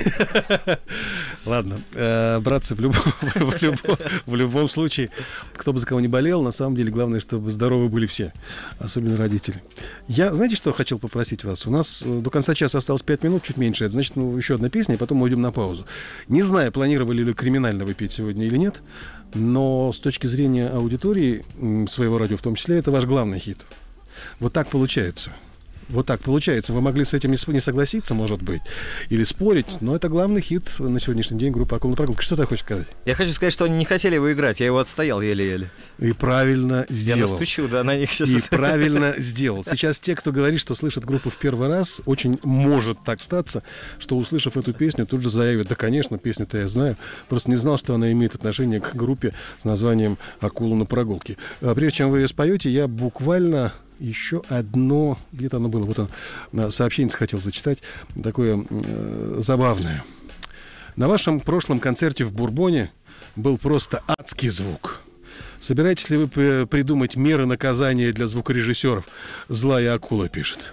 Ладно, э, братцы, в любом, в, любом, в любом случае, кто бы за кого ни болел, на самом деле главное, чтобы здоровы были все, особенно родители. Я, знаете, что хотел попросить вас? У нас э, до конца часа осталось пять минут, чуть меньше. Это значит, ну, еще одна песня, и потом мы уйдем на паузу. Не знаю, планировали ли криминально вы петь сегодня или нет, но с точки зрения аудитории м, своего радио в том числе, это ваш главный хит. Вот так получается. Вот так получается. Вы могли с этим не с- не согласиться, может быть, или спорить, но это главный хит на сегодняшний день группы «Акула на прогулке». Что ты хочешь сказать? Я хочу сказать, что они не хотели его играть, я его отстоял еле-еле. И правильно Я сделал. настучу, да, на них сейчас. И правильно сделал. Сейчас те, кто говорит, что слышат группу в первый раз, очень может так статься, что, услышав эту песню, тут же заявят: да, конечно, песню-то я знаю, просто не знал, что она имеет отношение к группе с названием «Акула на прогулке». А прежде чем вы ее споете, я буквально еще одно, где-то оно было, вот он, сообщение хотел зачитать, такое э, забавное. На вашем прошлом концерте в Бурбоне был просто адский звук. Собираетесь ли вы п- придумать меры наказания для звукорежиссеров? Злая акула пишет.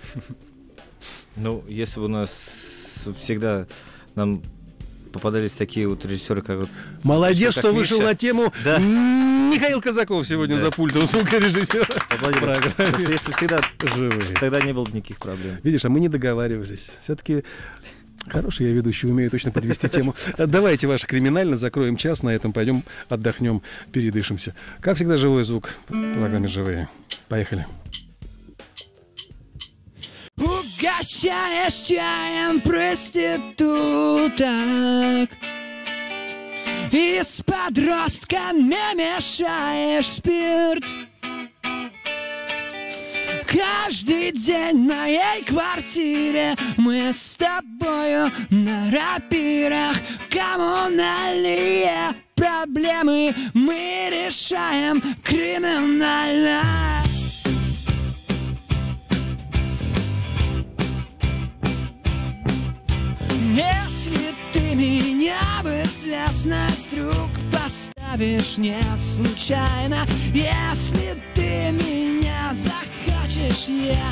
Ну, если бы у нас всегда нам попадались такие вот режиссеры, как вот... Молодец, как что вышел Миша. на тему. Да. Михаил Казаков сегодня Да. за пультом звукорежиссера. Владимир, Программе. просто если всегда, Живые. тогда не было бы никаких проблем. Видишь, а мы не договаривались. Все-таки хороший я ведущий, умею точно подвести тему. Давайте ваше криминально, закроем час, на этом пойдем отдохнем, передышимся. Как всегда, живой звук в программе «Живые». Поехали. Угощаешь чаем проституток, и с подростками мешаешь спирт. Каждый день в моей квартире мы с тобою на рапирах. Коммунальные проблемы мы решаем криминально. Если ты меня в известность вдруг поставишь не случайно, если ты меня захочешь, я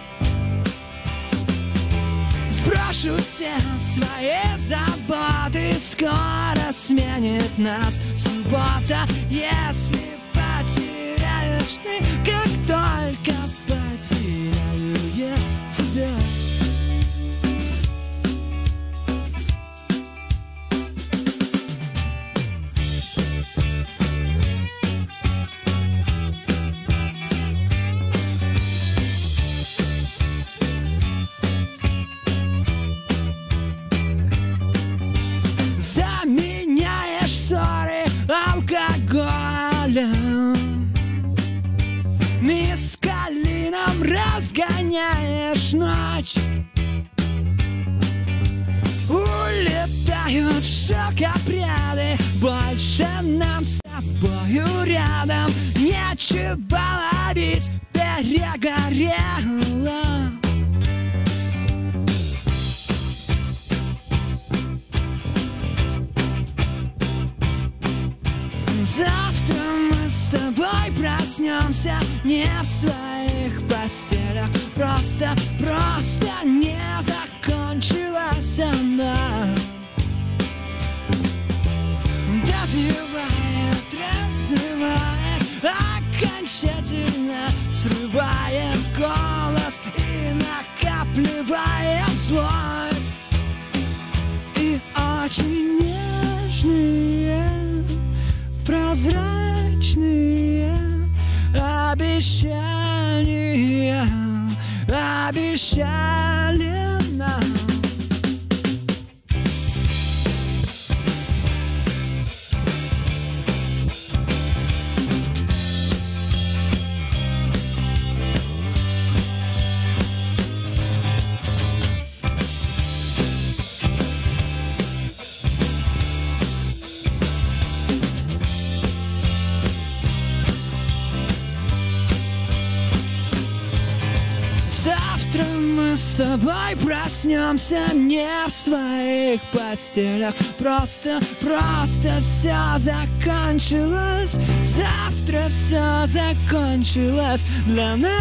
сброшу все свои заботы, скоро сменит нас суббота. Если потеряешь ты, как только потеряю я тебя. Заменяешь ссоры алкоголем, мискалином разгоняешь ночь. Улетают шелкопряды, больше нам с тобою рядом нечего ловить, перегорело. Завтра мы с тобой проснемся не в своих постелях, просто, просто не закончилась она. Добивает, разрывает, окончательно срывает голос и накапливает злость. И очень нежные, прозрачные обещания обещали нам. Завтра мы с тобой проснемся не в своих постелях, просто, просто все закончилось. Завтра все закончилось для нас.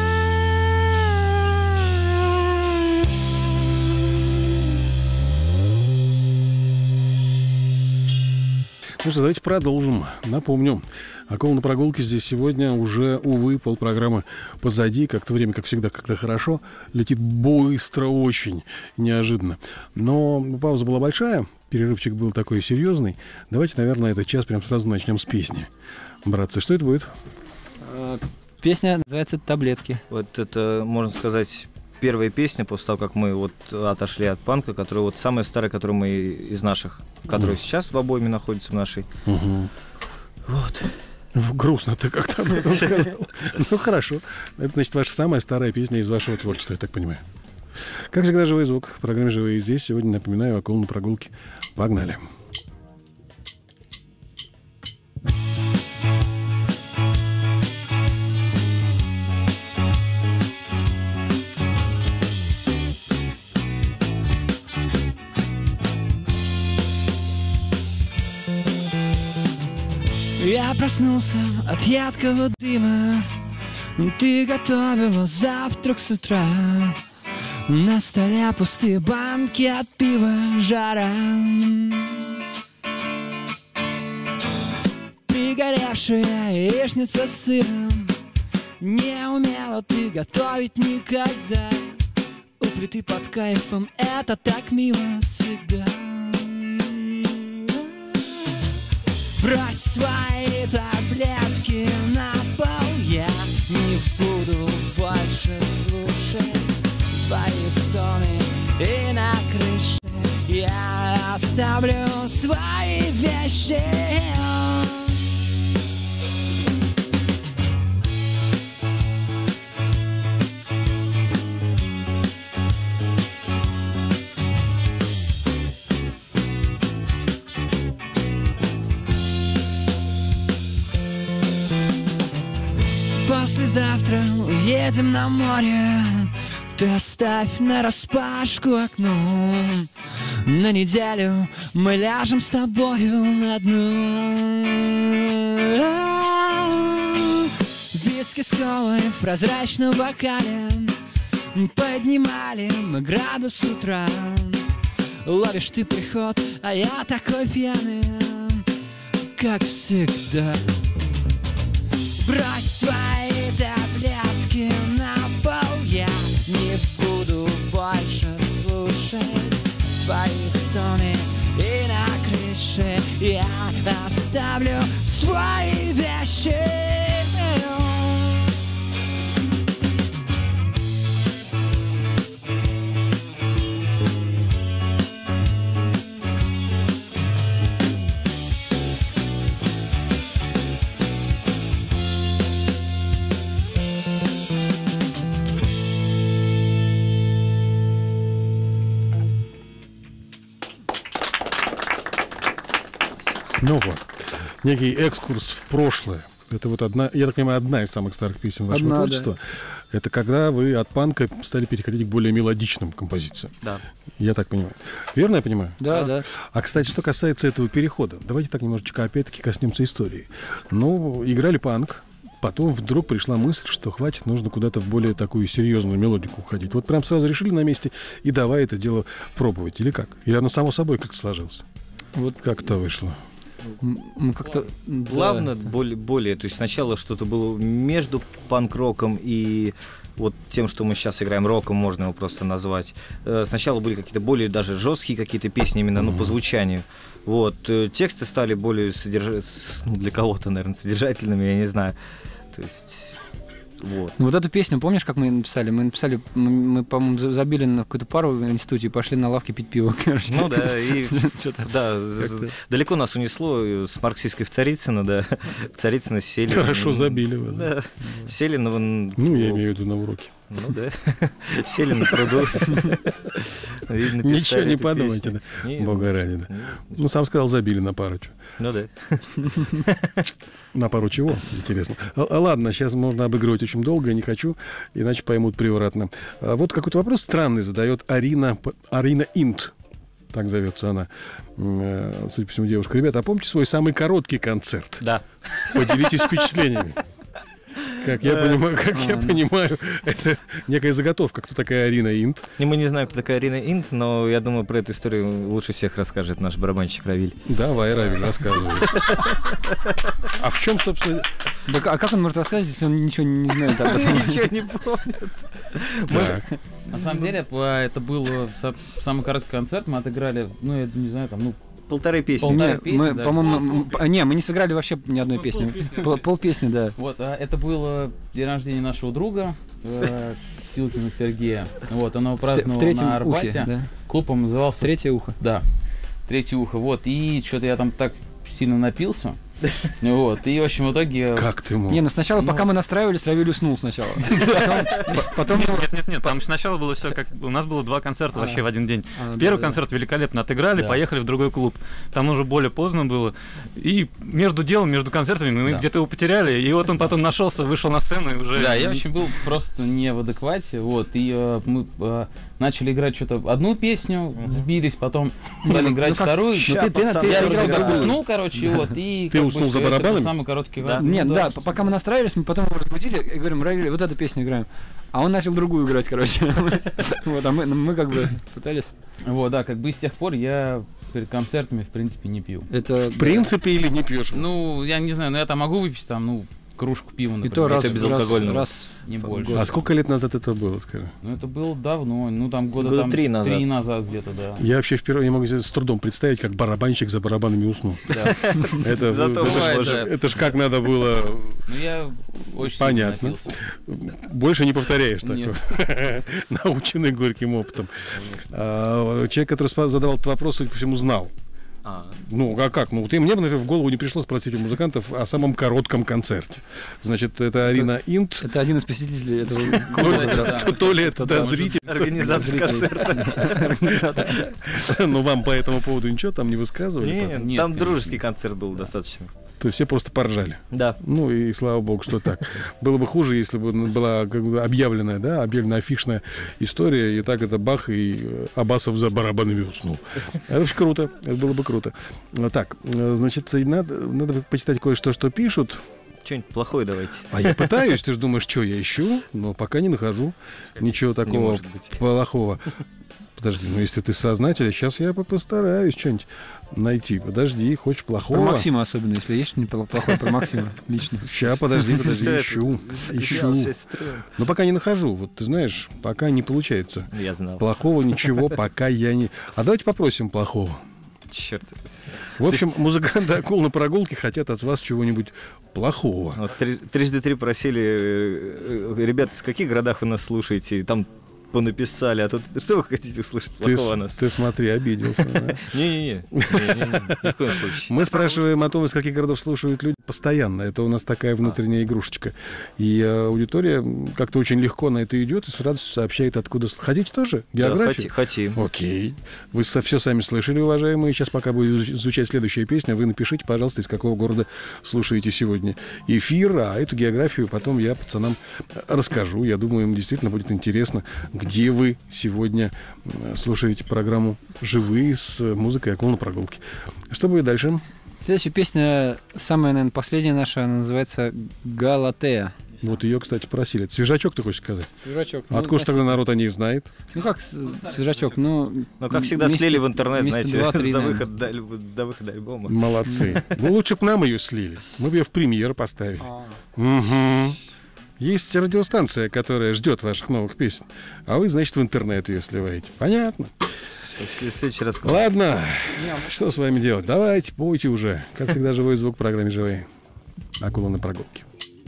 Ну что, давайте продолжим. Напомню, «Акула на прогулке» здесь сегодня уже, увы, полпрограммы позади. Как-то время, как всегда, когда хорошо, летит быстро, очень неожиданно. Но пауза была большая, перерывчик был такой серьезный. Давайте, наверное, этот час прям сразу начнем с песни. Братцы, что это будет? Песня называется «Таблетки». Вот это, можно сказать, первая песня после того, как мы вот отошли от панка, которая вот самая старая, которую мы из наших, которая mm. сейчас в обойме находится в нашей. Mm-hmm. Вот. Грустно ты как-то об этом сказал. Ну, хорошо. Это, значит, ваша самая старая песня из вашего творчества, я так понимаю. Как всегда, живой звук. В программе «Живые» здесь. Сегодня, напоминаю, «Акула на прогулке». Погнали. Я проснулся от едкого дыма. Ты готовила завтрак с утра. На столе пустые банки от пива, жара. Пригоревшая яичница с сыром. Не умела ты готовить никогда. У плиты под кайфом, это так мило всегда. Брось свои таблетки на пол. Я не буду больше слушать твои стоны. И на крыше я оставлю свои вещи. завтра уедем на море. Ты оставь нараспашку окно. На неделю мы ляжем с тобою на дно. Виски с колой в прозрачном бокале. Поднимали мы градус с утра. Ловишь ты приход, а я такой пьяный, как всегда. Брось свои таблетки на пол. Я не буду больше слушать твои стоны. И на крыше я оставлю свои вещи. Ну вот, некий экскурс в прошлое. Это вот одна, я так понимаю, одна из самых старых песен вашего Одна, творчества. Да. Это когда вы от панка стали переходить к более мелодичным композициям. Да. Я так понимаю. Верно я понимаю? Да, да. А, кстати, что касается этого перехода, давайте так немножечко опять-таки коснемся истории. Ну, играли панк, потом вдруг пришла мысль, что хватит, нужно куда-то в более такую серьезную мелодику уходить. Вот прям сразу решили на месте и давай это дело пробовать. Или как? Или оно само собой как сложилось? Вот как это вышло? Мы как-то... Плавно, да, более, более, то есть сначала что-то было между панк-роком и вот тем, что мы сейчас играем роком, можно его просто назвать. Сначала были какие-то более даже жесткие какие-то песни именно, ну, по звучанию. Вот. Тексты стали более содерж... ну, для кого-то, наверное, содержательными, я не знаю. То есть... Вот. Вот эту песню, помнишь, как мы написали? Мы написали, мы, мы по-моему, забили на какую-то пару в институте и пошли на лавке пить пиво, короче. Ну да, и да, далеко нас унесло с марксистской в Царицыно, да, в Царицыно сели. Хорошо забили вы. Да, сели на... Ну, я имею в виду на уроке. Ну да, сели на пруду. Ничего не подумайте, да. Бога ради, да. Ну, сам сказал, забили на пару. Ну да. На пару чего? Интересно. А, ладно, сейчас можно обыгрывать очень долго, я не хочу, иначе поймут превратно. А вот какой-то вопрос странный задает Арина, Арина Инт. Так зовется она. Судя по всему, девушка. Ребята, а помните свой самый короткий концерт? Да. Поделитесь впечатлениями. Как я понимаю, как я понимаю, это некая заготовка. Кто такая Арина Инт? Мы не знаем, кто такая Арина Инт, но я думаю, про эту историю лучше всех расскажет наш барабанщик Равиль. Давай, Равиль, рассказывай. А в чем, собственно... Да, а как он может рассказать, если он ничего не знает? Ничего не помнит. На самом деле, это был самый короткий концерт, мы отыграли, ну, я не знаю, там, ну, полторы песни. Не, мы, да, по-моему, не, мы не сыграли вообще ни одной ну, песни. Пол, пол песни, да. Вот, а, это был день рождения нашего друга э, Силкина Сергея. Вот, он его праздновал на Арбате. Ухе, да. Клуб он назывался. Третье ухо. Да. Третье ухо. Вот. И что-то я там так сильно напился. Вот, и в общем в итоге... Как ты мог? Не, ну сначала, ну... пока мы настраивались, Равиль уснул сначала. Потом... Нет, нет, нет, там сначала было все как... У нас было два концерта вообще в один день. Первый концерт великолепно отыграли, поехали в другой клуб. Там уже более поздно было. И между делом, между концертами мы где-то его потеряли, и вот он потом нашелся, вышел на сцену и уже... Да, я очень был просто не в адеквате, вот, и мы начали играть что-то одну песню, сбились, потом стали играть вторую. Я уснул, короче, вот, и... Уснул за барабанами? Самый короткий да. Нет, да, пока мы настраивались, мы потом его разбудили и говорим, Равиль, вот эту песню играем. А он начал другую играть, короче. Вот, а мы, мы как бы пытались. Вот, да, как бы с тех пор я перед концертами, в принципе, не пью. Это в принципе или не пьешь? Ну, я не знаю, но я там могу выпить там, ну, кружку пива, например. И то раз, это безалкогольного. Раз, раз не больше. А сколько лет назад это было, скажи? Ну, это было давно, ну, там года, года там, три назад. Три назад где-то, да. Я вообще впервые не могу с трудом представить, как барабанщик за барабанами уснул. Да. Это, это, бывает, ж, да. это ж как надо было... Ну, я очень понятно. Больше не повторяешь такого. Наученный горьким опытом. А, человек, который задавал этот вопрос, судя по всему, знал. А. Ну, а как? Ну, ты, мне, например, в голову не пришло спросить у музыкантов о самом коротком концерте. Значит, это Арина Инт. Это один из посетителей этого. То ли это зритель. Организатор концерта. Ну, вам по этому поводу ничего там не высказывали? Нет, там дружеский концерт был достаточно. То есть все просто поржали. Да. Ну и слава богу, что так. Было бы хуже, если бы была как бы объявленная, да, объявленная афишная история, и так это бах, и Абасов за барабанами уснул. Это очень круто, это было бы круто. Так, значит, надо, надо почитать кое-что, что пишут. Что-нибудь плохое давайте. А я пытаюсь, ты же думаешь, что я ищу, но пока не нахожу ничего такого плохого. Подожди, ну если ты сознатель, сейчас я постараюсь что-нибудь найти. Подожди, хочешь плохого? Про Максима особенно, если есть что-нибудь плохое про Максима лично. Сейчас, подожди, подожди, ищу. Ищу. Но пока не нахожу. Вот ты знаешь, пока не получается. Я знал. Плохого ничего пока я не... А давайте попросим плохого. Черт. В общем, есть... музыканты акул на прогулке хотят от вас чего-нибудь плохого. Вот три, трижды три просили, ребят, в каких городах вы нас слушаете? Там понаписали, а тут что вы хотите услышать плохого о нас? Ты смотри, обиделся. Не-не-не, ни в коем случае. Мы спрашиваем о том, из каких городов слушают люди постоянно. Это у нас такая внутренняя игрушечка. И аудитория как-то очень легко на это идет и с радостью сообщает, откуда... Хотите тоже? Географию? Да, хотим. Окей. Вы все сами слышали, уважаемые. Сейчас, пока будет звучать следующая песня, вы напишите, пожалуйста, из какого города слушаете сегодня эфир, а эту географию потом я пацанам расскажу. Я думаю, им действительно будет интересно, где вы сегодня слушаете программу «Живые» с музыкой «Акул на прогулке». Что будет дальше? Следующая песня, самая, наверное, последняя наша, она называется «Галатея». Вот ее, кстати, просили. Это свежачок, ты хочешь сказать? Свежачок. А откуда же тогда народ о ней знает? Ну как свежачок? Ну, ну как всегда, месяц, слили в интернет, знаете, два-три, за выход до, до выхода альбома. Молодцы. Ну лучше бы нам ее слили. Мы бы ее в премьер поставили. Угу. Есть радиостанция, которая ждет ваших новых песен, а вы, значит, в интернет ее сливаете. Понятно? В следующий раз. Ладно, что с вами делать? Давайте, пойте уже. Как всегда, живой звук в программе «Живые». Акула на прогулке.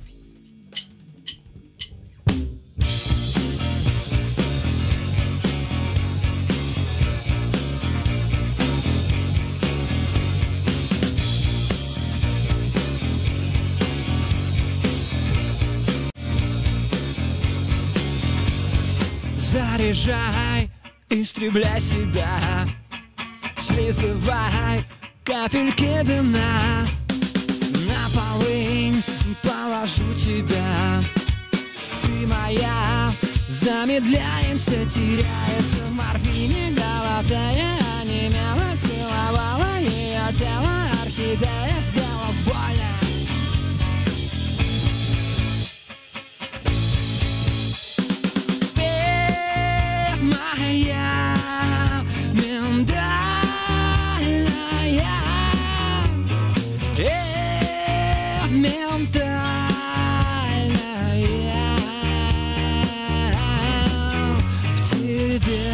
Заряжай, истребляй себя, слизывай капельки вина. На полынь положу тебя, ты моя. Замедляемся, теряется в морфине Галатея. Онемела, целовала ее тело, орхидея сделала больно. Моя миндальная, э, миндальная в тебе.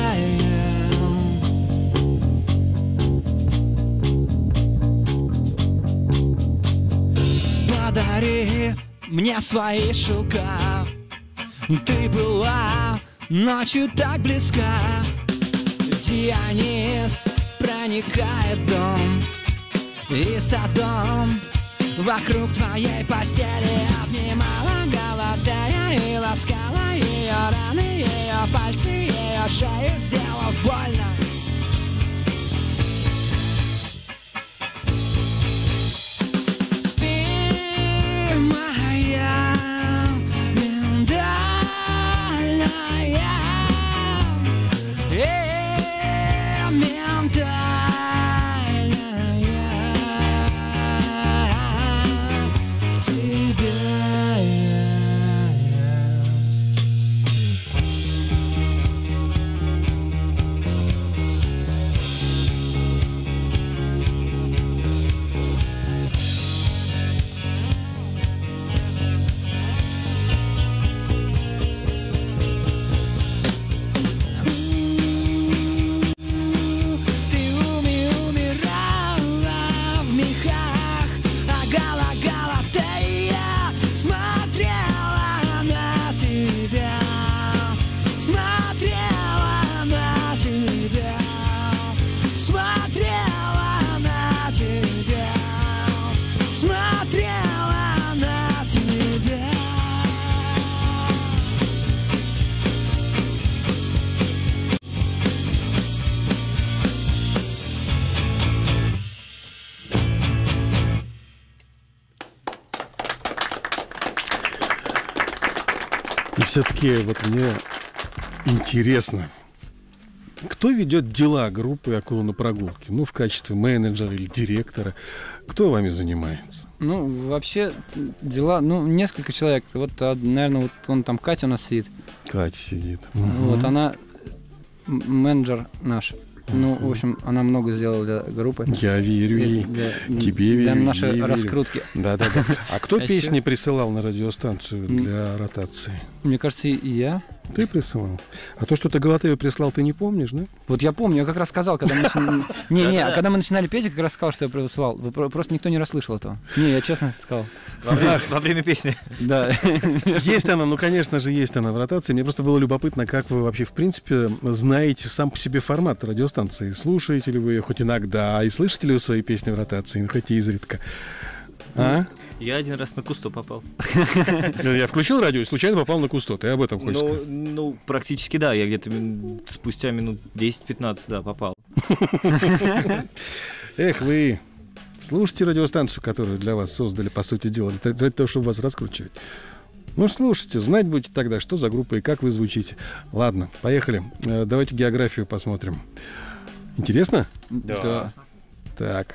Подари мне свои шелка, ты была ночью так близка. Дионис проникает в дом и садом вокруг твоей постели обнимала Галатея и ласкала ее раны, ее пальцы, ее шею, сделав больно. Спи, моя миндальная, Все-таки вот мне интересно, кто ведет дела группы «Акула на прогулке»? Ну, в качестве менеджера или директора. Кто вами занимается? Ну, вообще, дела, ну, несколько человек. Вот, наверное, вот он там, Катя у нас сидит. Катя сидит. Вот, Угу. она менеджер наш. Ну, в общем, она много сделала для группы. Я верю ей. Для, Тебе верю, для нашей ей верю. раскрутки. Да-да-да. А кто А песни ещё- присылал на радиостанцию для ротации? Мне кажется, и я. Ты присылал? А то, что ты Галатею прислал, ты не помнишь, да? Вот я помню, я как раз сказал, когда мы начинали... Не-не, когда мы начинали петь, я как раз сказал, что я присылал. Вы про- Просто никто не расслышал этого. Не, я честно сказал. Во время, во время песни. Да. Есть она, ну, конечно же, есть она в ротации. Мне просто было любопытно, как вы вообще, в принципе, знаете сам по себе формат радиостанции. Слушаете ли вы ее хоть иногда, и слышите ли вы свои песни в ротации, ну, хоть и изредка. А? Я один раз на Кусто попал. Я включил радио и случайно попал на Кусто. Ты об этом хочешь Ну, сказать? ну, практически да. Я где-то мин- спустя минут десять-пятнадцать, да, попал. Эх, вы слушайте радиостанцию, которую для вас создали, по сути дела, для для того, чтобы вас раскручивать. Ну, слушайте, знать будете тогда, что за группа и как вы звучите. Ладно, поехали. Э, Давайте географию посмотрим. Интересно? Да. Так.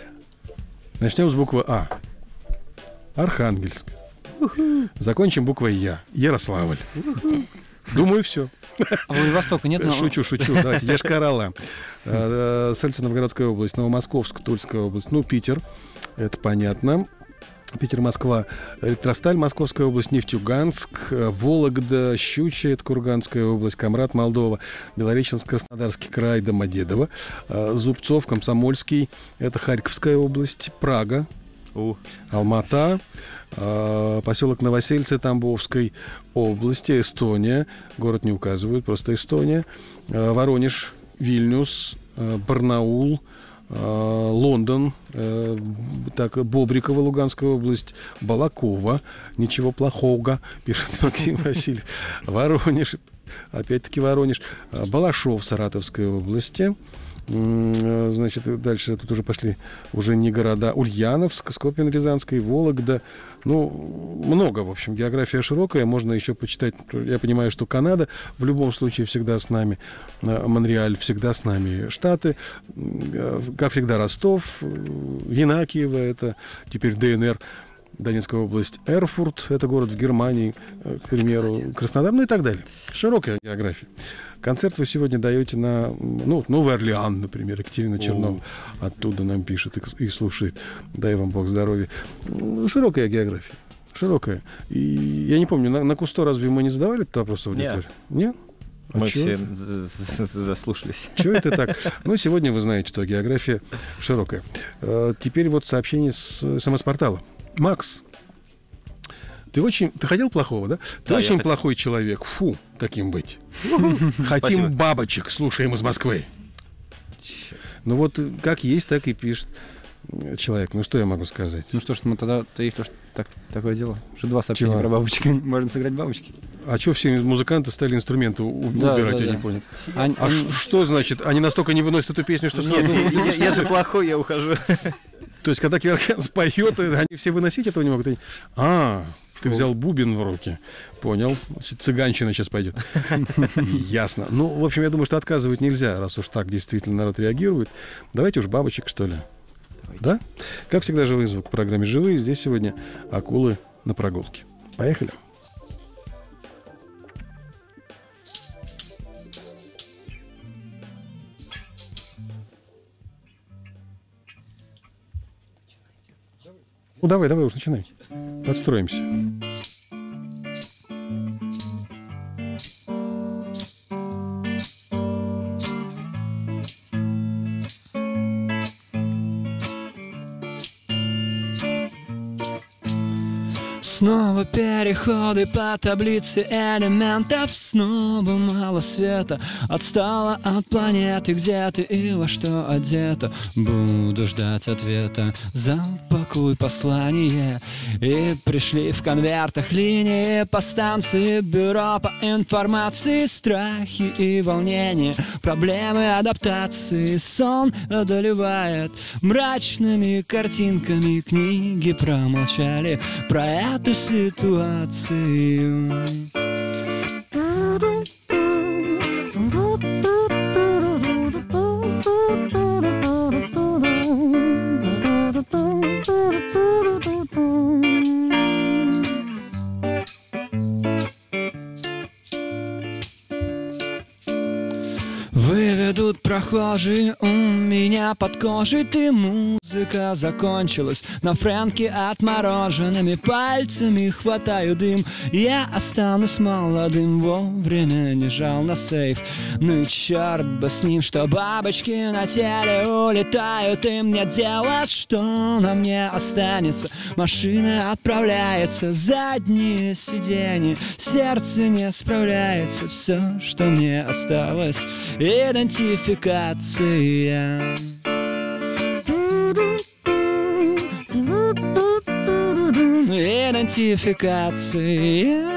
Начнем с буквы А. Архангельск. Закончим буквой Я. Ярославль. Думаю, все. А Владивостока нет? но- Шучу, шучу. Давайте. Йошкар-Ола. Э, Сальцо-Новгородская область, Новомосковск, Тульская область. Ну, Питер. Это понятно. Питер, Москва, Электросталь, Московская область, Нефтьюганск, э, Вологда, Щучья, это Курганская область, Камрад, Молдова, Белореченск, Краснодарский край, Домодедово, э, Зубцов, Комсомольский, это Харьковская область, Прага, У. Алмата, э, поселок Новосельцы Тамбовской области, Эстония, город не указывают, просто Эстония, э, Воронеж, Вильнюс, э, Барнаул, э, Лондон, э, так, Бобрикова, Луганская область, Балакова, ничего плохого, пишет Максим Васильев, Воронеж, опять-таки Воронеж, э, Балашов, Саратовской области. М, э, Значит, дальше тут уже пошли уже не города. Ульяновск, Скопин-Рязанский, Вологда. Ну, много, в общем. География широкая. Можно еще почитать. Я понимаю, что Канада в любом случае всегда с нами. Э, Монреаль всегда с нами. Штаты. Э, Как всегда, Ростов. э, Янакиево. Это теперь ДНР. Донецкая область, Эрфурт, это город в Германии, э, к примеру, Краснодар, ну и так далее. Широкая география. Концерт вы сегодня даете на, ну, Новый Орлеан, например, Екатерина Чернова оттуда нам пишет и, и слушает. Дай вам Бог здоровья. Ну, широкая география. Широкая. И я не помню, на, на Кусто разве мы не задавали этот вопрос в аудитории? Нет. А Мы чё? все за- за- за- заслушались. Чего это так? Ну, сегодня вы знаете, что география широкая. Э, Теперь вот сообщение с СМС-портала. Макс, ты очень... Ты хотел плохого, да? Ты Да, я очень хотел. плохой человек. Фу, таким быть. Хотим Спасибо. бабочек, слушаем из Москвы. Ну вот э, как есть, так и пишет э, человек. Ну что я могу сказать? Ну что ж, мы тогда, то если уж так, такое дело, что два сообщения Чего? про бабочек, можно сыграть бабочки. А что все музыканты стали инструменты у- Да, убирать, да, я да. не понял. Ань- А они- ш- что значит? Они настолько не выносят эту песню, что сразу... Нет, я- я- я же плохой, я ухожу. То есть, когда Киверкян споет, и они все выносить этого не могут. Они, а, ты взял бубен в руки. Понял. Значит, цыганщина сейчас пойдет. Ясно. Ну, в общем, я думаю, что отказывать нельзя, раз уж так действительно народ реагирует. Давайте уж бабочек, что ли. Да? Как всегда, живой звук в программе «Живые». Здесь сегодня акулы на прогулке. Поехали. Ну, давай, давай уж начинай. Подстроимся. Снова переходы по таблице элементов. Снова мало света. Отстала от планеты, где ты и во что одета. Буду ждать ответа. Запакуй послание. И пришли в конвертах линии по станции. Бюро по информации. Страхи и волнения. Проблемы адаптации. Сон одолевает мрачными картинками. Книги промолчали про эту ситуацию. прохожий у меня под кожей ты. Музыка закончилась, на Фрэнке отмороженными пальцами хватаю дым. Я останусь молодым, вовремя не жал на сейф. Ну и черт бы с ним, что бабочки на теле улетают. И мне делать, что на мне останется. Машина отправляется, задние сиденья, сердце не справляется. Все, что мне осталось, идентификация. Идентификация.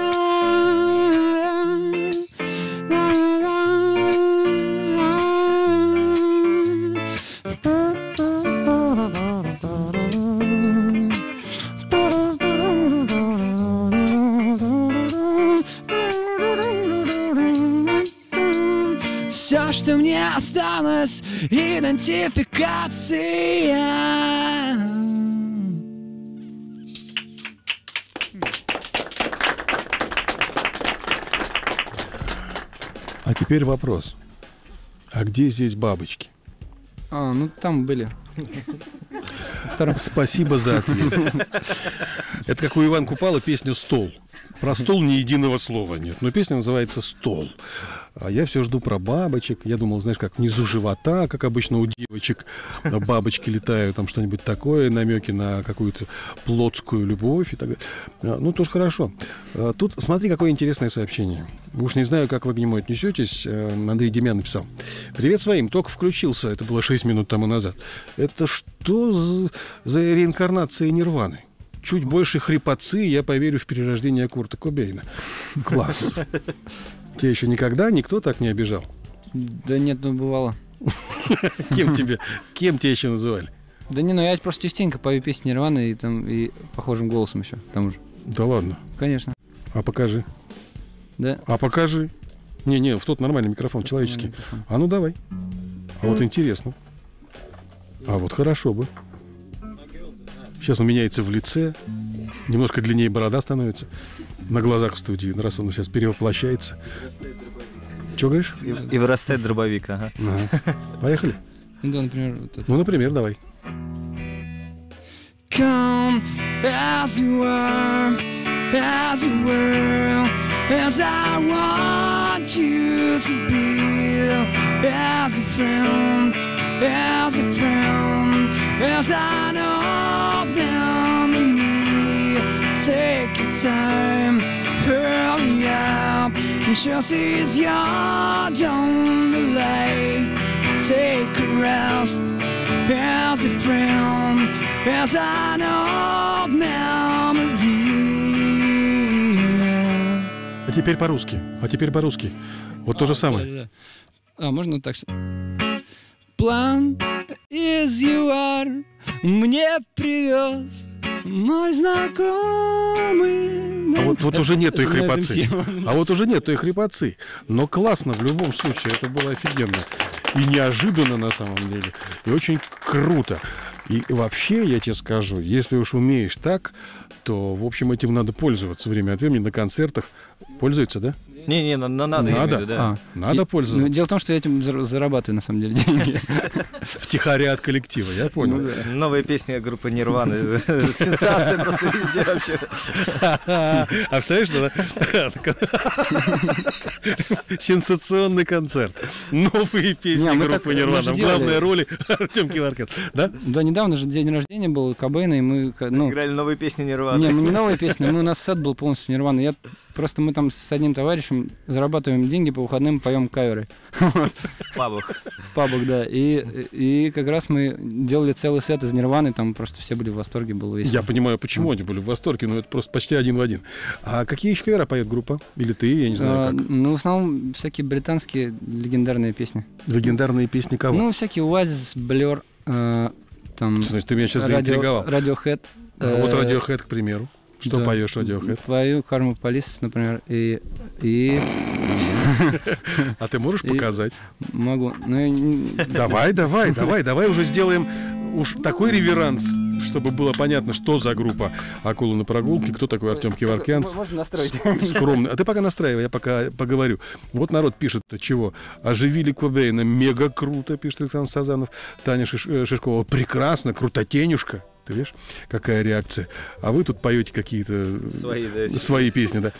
Все, что мне осталось, идентификация. А теперь вопрос. А где здесь бабочки? А, ну там были. Спасибо за ответ. Это как у Ивана Купала песня «Стол». Про стол ни единого слова нет, но песня называется «Стол». А я все жду про бабочек. Я думал, знаешь, как внизу живота, как обычно у девочек, бабочки летают, там что-нибудь такое, намеки на какую-то плотскую любовь и так далее. Ну, тоже хорошо. Тут смотри, какое интересное сообщение. Уж не знаю, как вы к нему отнесетесь. Андрей Демян написал. Привет своим, только включился. Это было шесть минут тому назад. Это что за, за реинкарнация Нирваны? Чуть больше хрипотцы, я поверю в перерождение Курта Кобейна. Класс. Тебя еще никогда никто так не обижал? Да нет, ну бывало. Кем тебе, кем тебя еще называли? Да не, ну я просто частенько пою песни Нирваны и там и похожим голосом еще, к тому же. Да ладно? Конечно. А покажи. Да. А покажи. Не-не, в тот нормальный микрофон, человеческий. Микрофон. А ну давай. А вот интересно. А вот хорошо бы. Сейчас он меняется в лице. Немножко длиннее борода становится. На глазах в студии. Раз он сейчас перевоплощается. Что говоришь? И, и вырастает дробовик, ага. ага. Поехали? Ну да, например, вот это. Ну, например, давай. Come as you are, as you were, as I want you to be, as a friend, as a friend, as I know them and me. Take your time, hurry up, just as you're, don't be late. Take a rest, as a friend, as I know memory. А теперь по-русски. А теперь по-русски. Вот а, то же самое. Да, да. А, можно так? План из ЮАР мне привез мой знакомый. А вот, вот уже нет той хрипотцы. А вот уже нет той хрипотцы. Но классно в любом случае. Это было офигенно. И неожиданно на самом деле. И очень круто. И вообще, я тебе скажу, если уж умеешь так, то, в общем, этим надо пользоваться время от времени на концертах. Пользуется, да? Не-не, надо. Надо, надо, виду, да. а, надо и, пользоваться. Ну, дело в том, что я этим зарабатываю, на самом деле, деньги. Втихаря от коллектива, я понял. Ну, да. Новая песня группы Нирваны. Сенсация просто везде вообще. А представляешь, что сенсационный концерт. Новые песни группы Нирвана. В главной роли Артем Киваркин. Да? Да, недавно же день рождения был Кобейна, и мы... Играли новые песни Нирваны. Не, мы не новые песни, мы, у нас сет был полностью Нирваны. Я Просто мы там с одним товарищем зарабатываем деньги по выходным, поем каверы. В пабах. В пабах, да. И, и как раз мы делали целый сет из Нирваны, там просто все были в восторге, было весело. Я понимаю, почему они были в восторге, но это просто почти один в один. А какие еще каверы поет группа? Или ты, я не знаю, а, как? Ну, в основном всякие британские легендарные песни. Легендарные песни кого? Ну, всякие Oasis, Blur, э, там... Значит, ты меня сейчас заинтриговал. Radiohead. А вот Radiohead, к примеру. Что да. поешь Radiohead? Пою Karma Police, например, и... и... А ты можешь показать? Могу. Ну, давай, давай, давай, давай уже сделаем уж такой реверанс чтобы было понятно, что за группа «Акула на прогулке», кто такой Артем Кеворкян. Можно настроить. Скромный. А ты пока настраивай, я пока поговорю. Вот народ пишет, чего? Оживили Кобейна, мега круто, пишет Александр Сазанов. Таня Шиш... Шишкова, прекрасно, крутотенюшка. Ты видишь, какая реакция? А вы тут поете какие-то свои, да, свои песни, да.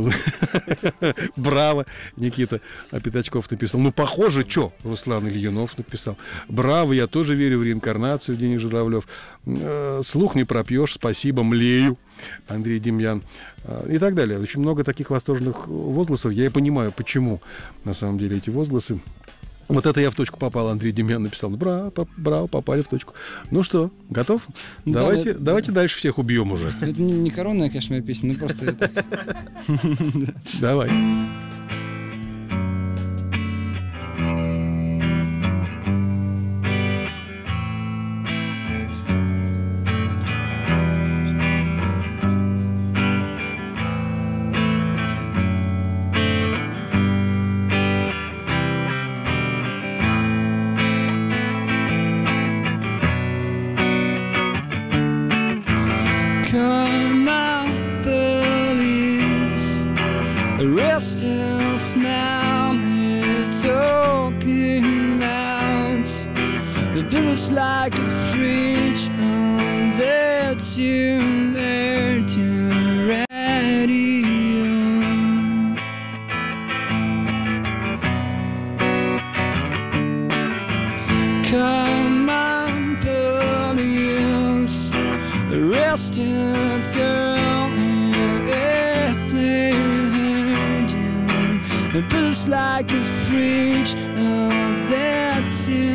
Браво, Никита Пятачков написал. Ну, похоже, что? Руслан Ильинов написал. Браво, я тоже верю в реинкарнацию, Денис Журавлев. Слух не пропьешь, спасибо, млею, Андрей Демьян. И так далее. Очень много таких восторженных возгласов. Я и понимаю, почему на самом деле эти возгласы. Вот это я в точку попал, Андрей Демьян написал. Браво, браво, попали в точку. Ну что, готов? Да, давайте, это... давайте дальше всех убьем уже. Это не, не коронная, конечно, моя песня, но просто... Давай. Still smell me talking out. The bill is like a fridge on the tuned to radio. Come on, police, arrested girl. It feels like a fridge of that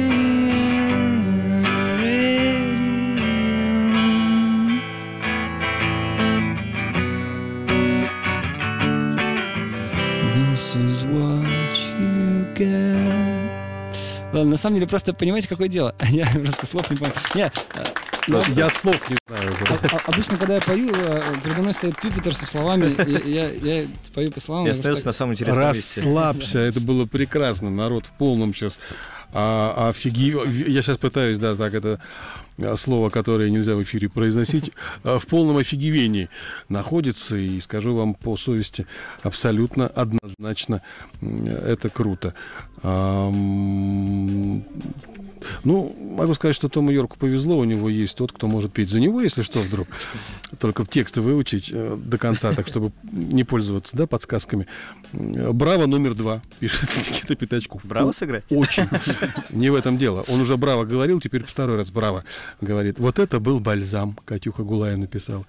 This is what you get. Ладно, на самом деле, просто понимаете, какое дело? Я просто слов не понял. Нет, я, я слов не знаю. А, а, обычно, когда я пою, передо мной стоит пипетер со словами, и я, я пою по словам. Я остался на самом интересном месте. Расслабься, это было прекрасно. Народ в полном сейчас а, офиги... Я сейчас пытаюсь, да, так это слово, которое нельзя в эфире произносить, в полном офигевении находится. И скажу вам по совести, абсолютно однозначно это круто. Ну, могу сказать, что Тому Йорку повезло, у него есть тот, кто может петь за него, если что, вдруг. Только тексты выучить э, до конца, так, чтобы не пользоваться, да, подсказками. Браво номер два, пишет Никита Пятачков. Браво сыграть? Очень. Не в этом дело. Он уже браво говорил, теперь второй раз браво говорит. Вот это был бальзам, Катюха Гулая написала.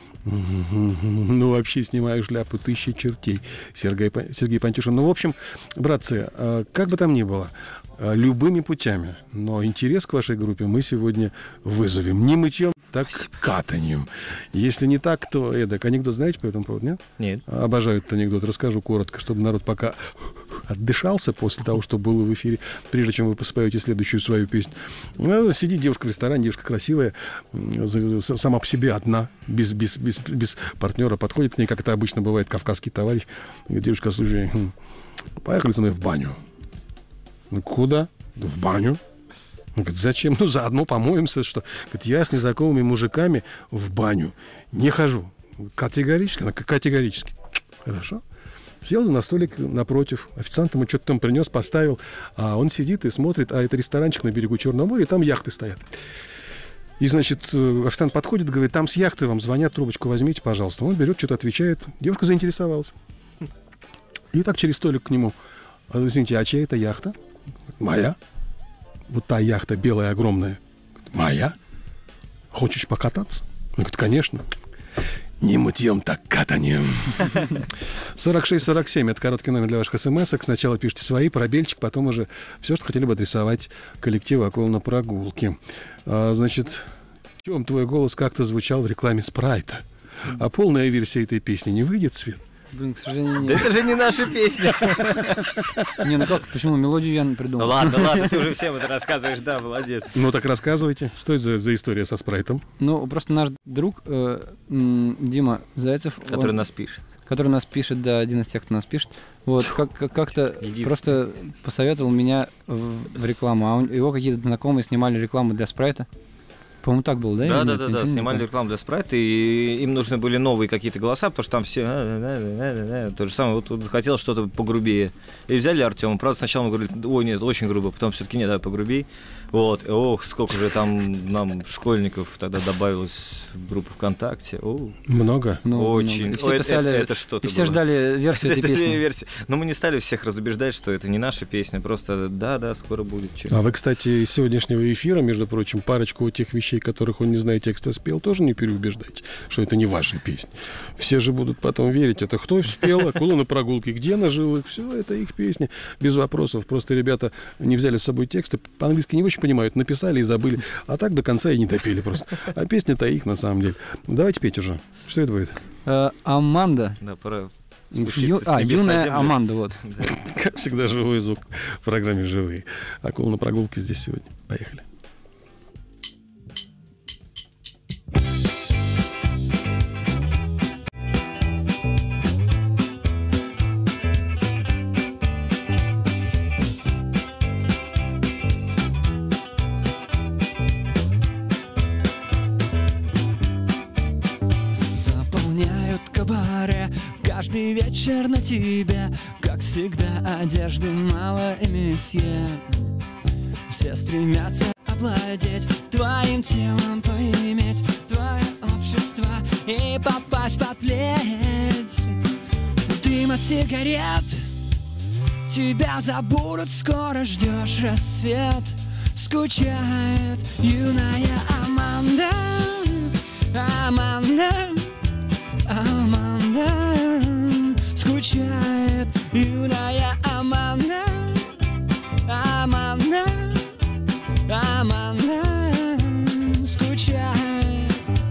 Ну, вообще, снимаю шляпу тысячи чертей. Сергей, Сергей Пантюшин. Ну, в общем, братцы, как бы там ни было, любыми путями, но интерес к вашей группе мы сегодня вызовем. Не мытьем, так катаньем. Если не так, то эдак. Анекдот знаете по этому поводу, нет? Нет. Обожаю этот анекдот. Расскажу коротко, чтобы народ пока отдышался после того, что было в эфире, прежде чем вы поспоете следующую свою песню. Ну, сидит девушка в ресторане, девушка красивая, сама по себе одна, без, без, без, без партнера, подходит к ней, как это обычно бывает, кавказский товарищ. Говорит, девушка, слушай, поехали со мной в баню. Ну, куда? В баню. Он говорит, зачем? Ну, заодно помоемся, что... Говорит, я с незнакомыми мужиками в баню не хожу. Категорически? Категорически. Хорошо. Сел на столик напротив, официант ему что-то там принес, поставил, а он сидит и смотрит, а это ресторанчик на берегу Черного моря, и там яхты стоят. И, значит, официант подходит, говорит, там с яхты вам звонят, трубочку возьмите, пожалуйста. Он берет, что-то отвечает. Девушка заинтересовалась. И так через столик к нему. Извините, а чья это яхта? Моя. Вот та яхта белая, огромная. Моя. Хочешь покататься? Он говорит, конечно. Не мытьем, так катаньем. сорок шесть сорок семь. Это короткий номер для ваших смс-ок. Сначала пишите свои, пробельчик, потом уже все, что хотели бы адресовать коллективу «Акула на прогулке». А, значит, Тём, твой голос как-то звучал в рекламе Спрайта. А полная версия этой песни не выйдет в свет? Блин, к сожалению, нет. Да это же не наша песня. Не, ну как, почему? Мелодию я придумал. Ну ладно, ладно, ты уже всем это рассказываешь, да, молодец. Ну так рассказывайте, что это за, за история со Спрайтом? Ну, просто наш друг э, м, Дима Зайцев... Который он, нас пишет. Который нас пишет, да, один из тех, кто нас пишет. Вот, как, как, как-то просто посоветовал меня в, в рекламу. А у, его какие-то знакомые снимали рекламу для Спрайта. По-моему, так было, да? Да, да, да, да, снимали рекламу для Спрайта, и им нужны были новые какие-то голоса, потому что там все то же самое, вот, вот захотелось что-то погрубее. И взяли Артема. Правда, сначала мы говорили, ой, нет, очень грубо, потом все-таки нет, давай погрубей. Вот, и, ох, сколько же там нам школьников тогда добавилось в группу ВКонтакте. О, много? Ну, очень. Много. И все, писали, это, это что-то и все было. ждали версию этой песни. Версия. Но мы не стали всех разубеждать, что это не наша песня, просто да-да, скоро будет. А вы, кстати, из сегодняшнего эфира, между прочим, парочку тех вещей, которых он не знает текста, спел, тоже не переубеждайте, что это не ваша песня. Все же будут потом верить, это кто спел, «Акула на прогулке», где на живых, все это их песни, без вопросов. Просто ребята не взяли с собой тексты, по-английски не очень понимают, написали и забыли, а так до конца и не допели просто. А песня-то их на самом деле. Давайте петь уже. Что это будет? Э, Аманда. Да, пора. Ю... А, юная Аманда, вот. Да. Как всегда, живой звук в программе «Живые». «Акула на прогулке» здесь сегодня. Поехали. Каждый вечер на тебе, как всегда, одежды мало и месье. Все стремятся овладеть твоим телом, поиметь твое общество и попасть под плеть. Дым от сигарет, тебя забудут, скоро ждешь рассвет. Скучает юная Аманда, Аманда, Аманда. Скучает юная Аманда, Аманда, Аманда, скучает.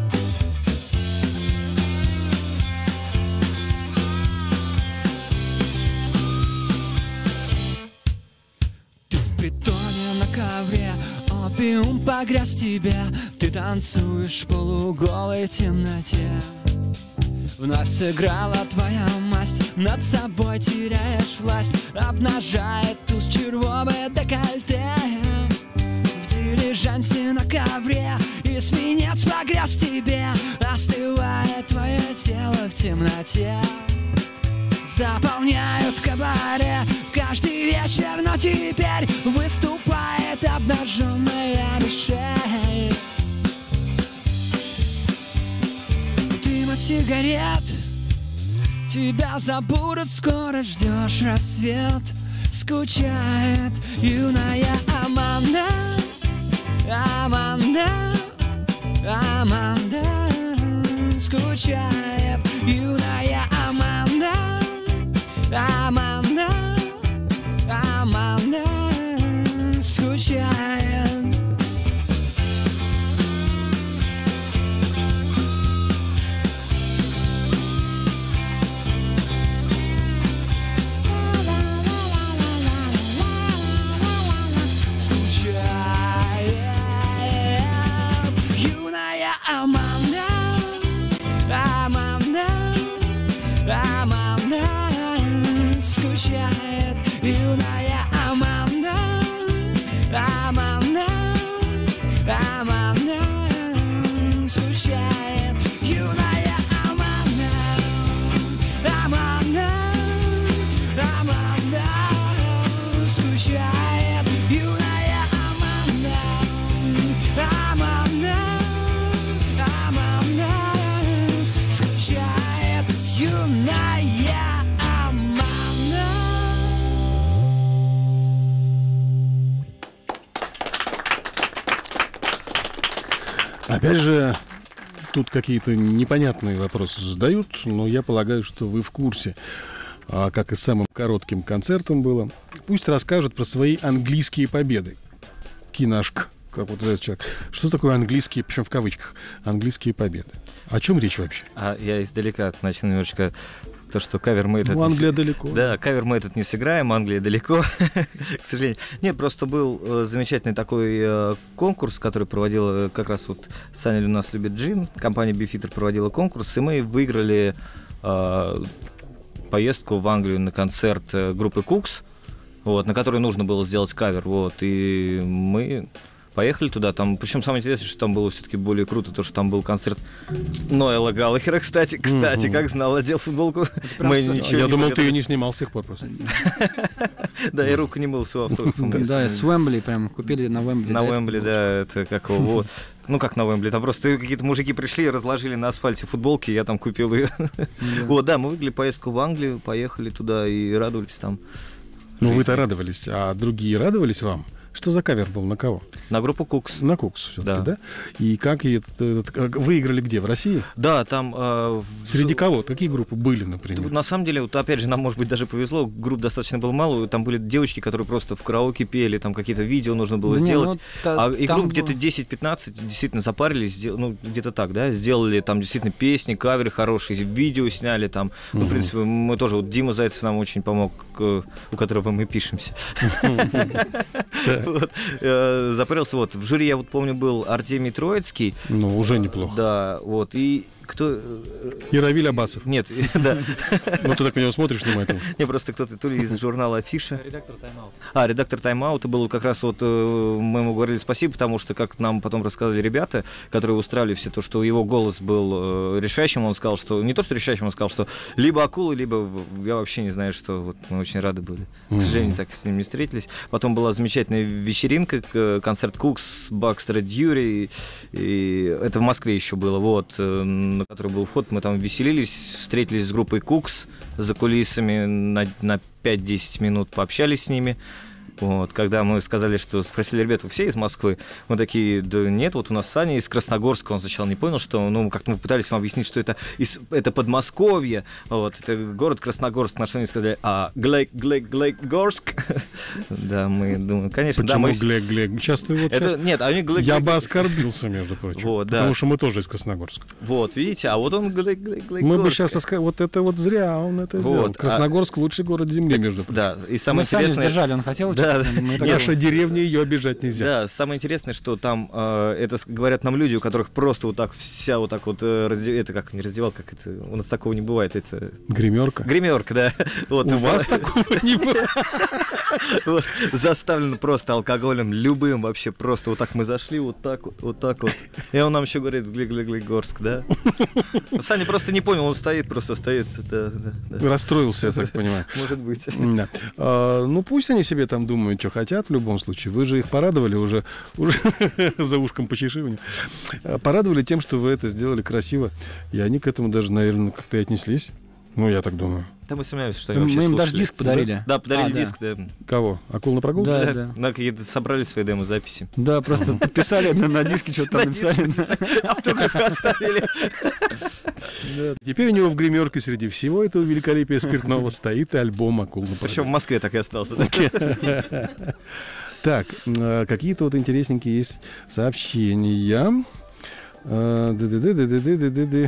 Ты в притоне на ковре, опиум погряз тебя, ты танцуешь в полуголой темноте. Вновь сыграла твоя масть, над собой теряешь власть, обнажает туз червовое декольте. В дилижансе на ковре, и свинец погряз в тебе, остывает твое тело в темноте. Заполняют кабаре каждый вечер, но теперь выступает обнаженная Мишель. От сигарет, тебя забудут, скоро ждешь рассвет. Скучает юная Аманда, Аманда, Аманда. Скучает юная Аманда, Аманда, Аманда. Скучает. Аманда, Аманда, Аманда, скучает юная Аманда, Аманда, Аманда, скучает юная Аманда, Аманда, Аманда, скучает юная Аманда, Аманда. Опять же, тут какие-то непонятные вопросы задают, но я полагаю, что вы в курсе, а как и с самым коротким концертом было. Пусть расскажут про свои английские победы. Кинашка, как вот этот человек. Что такое английские, причем в кавычках, английские победы? О чем речь вообще? А я издалека начну немножечко. То, что кавер мы этот... Ну, Англия не... далеко. Да, кавер мы этот не сыграем, Англия далеко, к сожалению. Нет, просто был э, замечательный такой э, конкурс, который проводила как раз вот Саня у нас любит джин, компания Beefeater проводила конкурс, и мы выиграли э, поездку в Англию на концерт э, группы Cooks, вот, на который нужно было сделать кавер, вот, и мы поехали туда. Там, причем самое интересное, что там было все-таки более круто, то, что там был концерт Ноэла Галлахера, кстати. Кстати, как знал, одел футболку. Я думал, ты ее не снимал с тех пор просто. Да, и руку не мыл с автографом. Да, с Уэмбли прям купили на Уэмбли. На Уэмбли, да, это как его... Ну, как на Уэмбли, там просто какие-то мужики пришли и разложили на асфальте футболки, я там купил ее. Вот, да, мы выиграли поездку в Англию, поехали туда и радовались там. Ну, вы-то радовались, а другие радовались вам? Что за кавер был, на кого? На группу Кукс. На Кукс все-таки, да. да? И как этот, этот, выиграли где? В России? Да, там... Э, Среди в... кого? Какие группы были, например? На самом деле, вот опять же, нам, может быть, даже повезло, групп достаточно было мало, там были девочки, которые просто в караоке пели, там какие-то видео нужно было да сделать, не, ну, та, а и групп было... где-то десять-пятнадцать действительно запарились, сдел... ну, где-то так, да, сделали там действительно песни, каверы хорошие, видео сняли там, ну, угу. в принципе, мы тоже, вот Дима Зайцев нам очень помог, у которого мы пишемся. Запарился, вот, в жюри, я вот помню, был Артемий Троицкий. Ну, уже неплохо. Да, вот, и кто... И Равиль Абасов. Нет, да. Ну, ты так на него смотришь внимательно. Не, просто кто-то, то ли из журнала Афиша. Редактор Тайм-аут. А, редактор Тайм-аута был как раз вот, мы ему говорили спасибо, потому что, как нам потом рассказали ребята, которые устраивали все то, что его голос был решающим, он сказал, что, не то, что решающим, он сказал, что либо акулы, либо я вообще не знаю, что, вот, мы очень рады были. К сожалению, так с ним не встретились. Потом была замечательная вечеринка, концерт Кукс, Бакстера Дьюри, и это в Москве еще было, вот, на который был вход, мы там веселились, встретились с группой Кукс за кулисами, на, на пять-десять минут пообщались с ними. Вот, когда мы сказали, что спросили, ребята, вы все из Москвы? Мы такие, да нет, вот у нас Саня из Красногорска, он сначала не понял, что, ну, как-то мы пытались вам объяснить, что это, из, это Подмосковье, вот, это город Красногорск, на что они сказали, а, Глэк, Глэк, Глэк, Горск? Да, мы думаем, конечно, да. Почему Глэк, Глэк? Часто вот это, нет, они Глэк, я бы оскорбился, между прочим, вот, потому да. что мы тоже из Красногорска. Вот, видите, а вот он Глэк, Глэк, Глэк, мы бы сейчас, оска... вот это вот зря он это вот, сделал. Красногорск а... лучший город земли, между прочим. Да, и самое мы интересное... сами сдержали, он хотел, да, наша деревня, ее обижать нельзя. Да, самое интересное, что там э, это говорят нам люди, у которых просто вот так вся вот так вот э, раздев... это как не раздевал, как это у нас такого не бывает, это гримерка. Гримерка, да. Вот, у вас такого не бывает. Заставлено просто алкоголем любым вообще просто вот так мы зашли вот так вот, вот так вот. И он нам еще говорит Глик-Глик-Горск, да. Саня просто не понял, он стоит, просто стоит. Расстроился, я так понимаю. Может быть. Ну пусть они себе там думают, что хотят в любом случае. Вы же их порадовали уже, уже за ушком почешивания. Порадовали тем, что вы это сделали красиво. И они к этому даже, наверное, как-то и отнеслись. Ну, я так думаю. Да мы сомневаемся, что они вообще Мы им слушали. даже диск подарили. Да, да подарили а, диск, да. да. Кого? Акул на прогулке? Да, да. да. На какие-то собрали свои демо-записи. Да, просто писали на диске, что-то там написали. Автографы оставили. Теперь у него в гримерке среди всего этого великолепия спиртного стоит и альбом «Акул на прогулке». Причем в Москве так и остался. Так, какие-то вот интересненькие есть сообщения. Да-да-да-да-да-да-да.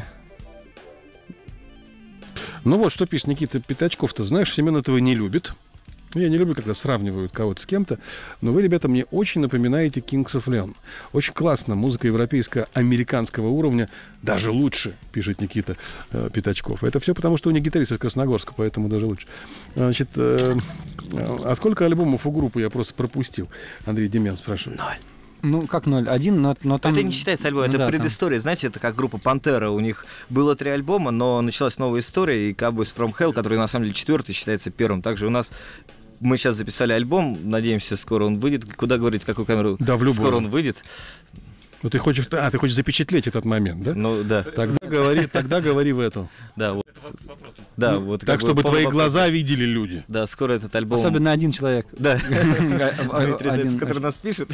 Ну вот, что пишет Никита Пятачков-то. Знаешь, Семен этого не любит. Я не люблю, когда сравнивают кого-то с кем-то. Но вы, ребята, мне очень напоминаете Kings of Leon. Очень классно. Музыка европейского, американского уровня. Даже лучше, пишет Никита э, Пятачков. Это все потому, что у них гитарист из Красногорска, поэтому даже лучше. Значит, э, а сколько альбомов у группы я просто пропустил? Андрей Демян спрашивает. Ноль. Ну, как ноль? Один, но, но там... Это не считается альбом, ну, это да, предыстория. Там... Знаете, это как группа «Пантера». У них было три альбома, но началась новая история, и «Cowboys from Hell», который на самом деле четвертый, считается первым. Также у нас... Мы сейчас записали альбом, надеемся, скоро он выйдет. Куда говорить, в какую камеру? Да, в любую. Скоро он выйдет. Ну, ты хочешь, а, ты хочешь запечатлеть этот момент, да? Ну, да. Тогда говори, тогда говори в эту. Да, вот. Да, ну, вот. Так, чтобы твои глаза видели люди. Да, скоро этот альбом... Особенно один человек. Да. Который нас пишет.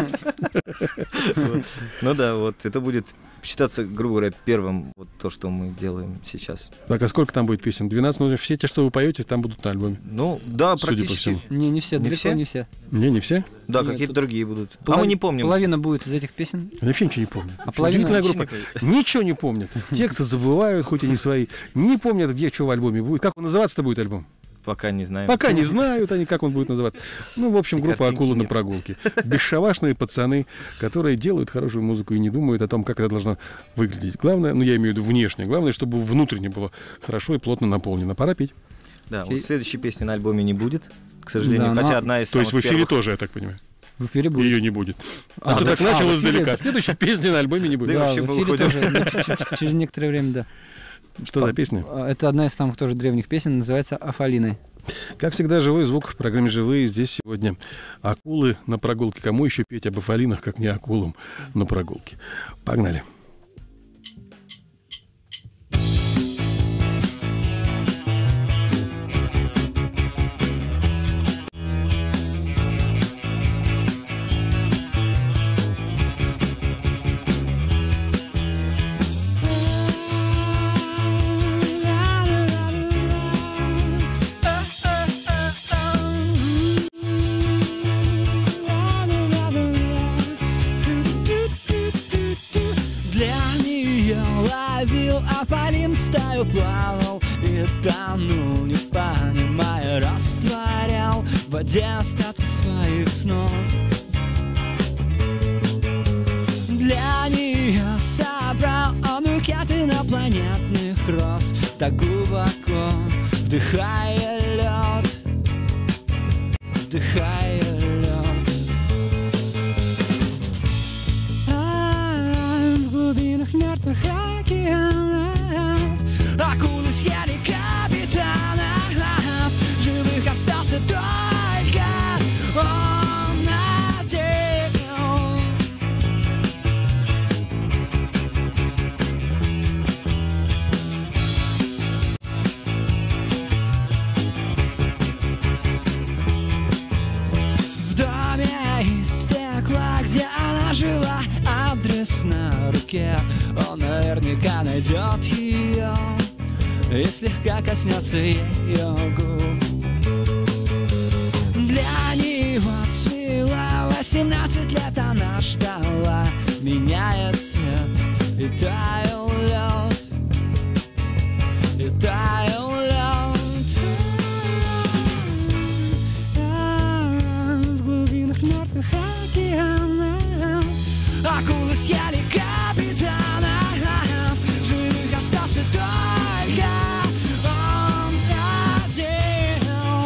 Ну да, вот. Это будет считаться, грубо говоря, первым, вот то, что мы делаем сейчас. Так, а сколько там будет песен? двенадцать? Ну, все те, что вы поете, там будут на альбоме. Ну, да, практически. Не, не все, далеко не все. Не, не все? Да, какие-то другие будут. А мы не помним. Половина будет из этих песен. Я вообще ничего не помню. А половина... группа ничего не помнит. Тексты забывают, хоть и не свои. Не помнят, где что в альбоме будет. Как он называться-то будет альбом? Пока не знаем. Пока не знают они, как он будет называться. Ну, в общем, группа «Акула на прогулке». Бесшабашные пацаны, которые делают хорошую музыку и не думают о том, как это должно выглядеть. Главное, ну, я имею в виду внешне, главное, чтобы внутренне было хорошо и плотно наполнено. Пора петь. Да, вот следующей песни на альбоме не будет, к сожалению. Да, хотя но... одна из То есть в эфире первых... тоже, я так понимаю? В эфире будет. Ее не будет. А, А, ты да, так начал а, в эфире- издалека. Следующей песни на альбоме не будет. Да, вообще в мы эфире выходим. тоже, ну, ч- ч- через некоторое время, да. Что за песня? А, Это одна из самых тоже древних песен, называется «Афалины». Как всегда, живой звук в программе «Живые». Здесь сегодня акулы на прогулке. Кому еще петь об афалинах, как не акулам на прогулке? Погнали. Для нее ловил афалин, стаю плавал и тонул, не понимая, растворял в воде остатки своих снов. Для нее собрал он букет инопланетных роз, так глубоко вдыхая лед, вдыхая лед. А в глубинах мертвых океанов акулы съели капитанов, живых остался только он один. В доме из стекла, где она жила, адрес на руке, он наверняка найдет ее и слегка коснется ее губ. Для него цвела восемнадцать лет, она ждала, меняя цвет, и таял лед, и таял лед. А в глубинах мертвых океанов акулы съели капитанов, живых остался только он один.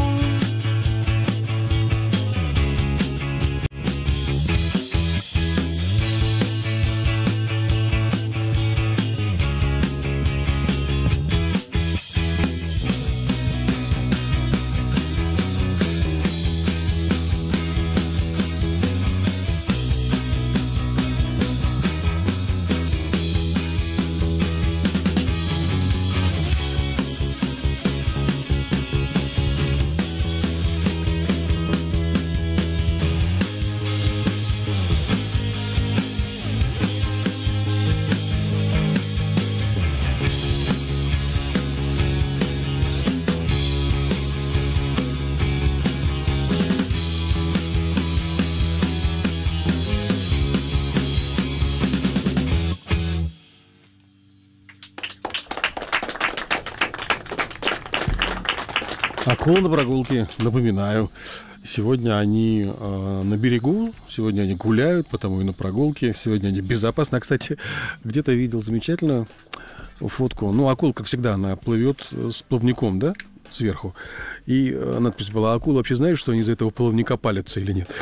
Акулы на прогулке, напоминаю, сегодня они э, на берегу, сегодня они гуляют, потому и на прогулке, сегодня они безопасны. А, кстати, где-то видел замечательную фотку. Ну, акула, как всегда, она плывет с плавником, да, сверху. И надпись была: акула вообще знает, что они из-за этого плавника палятся или нет?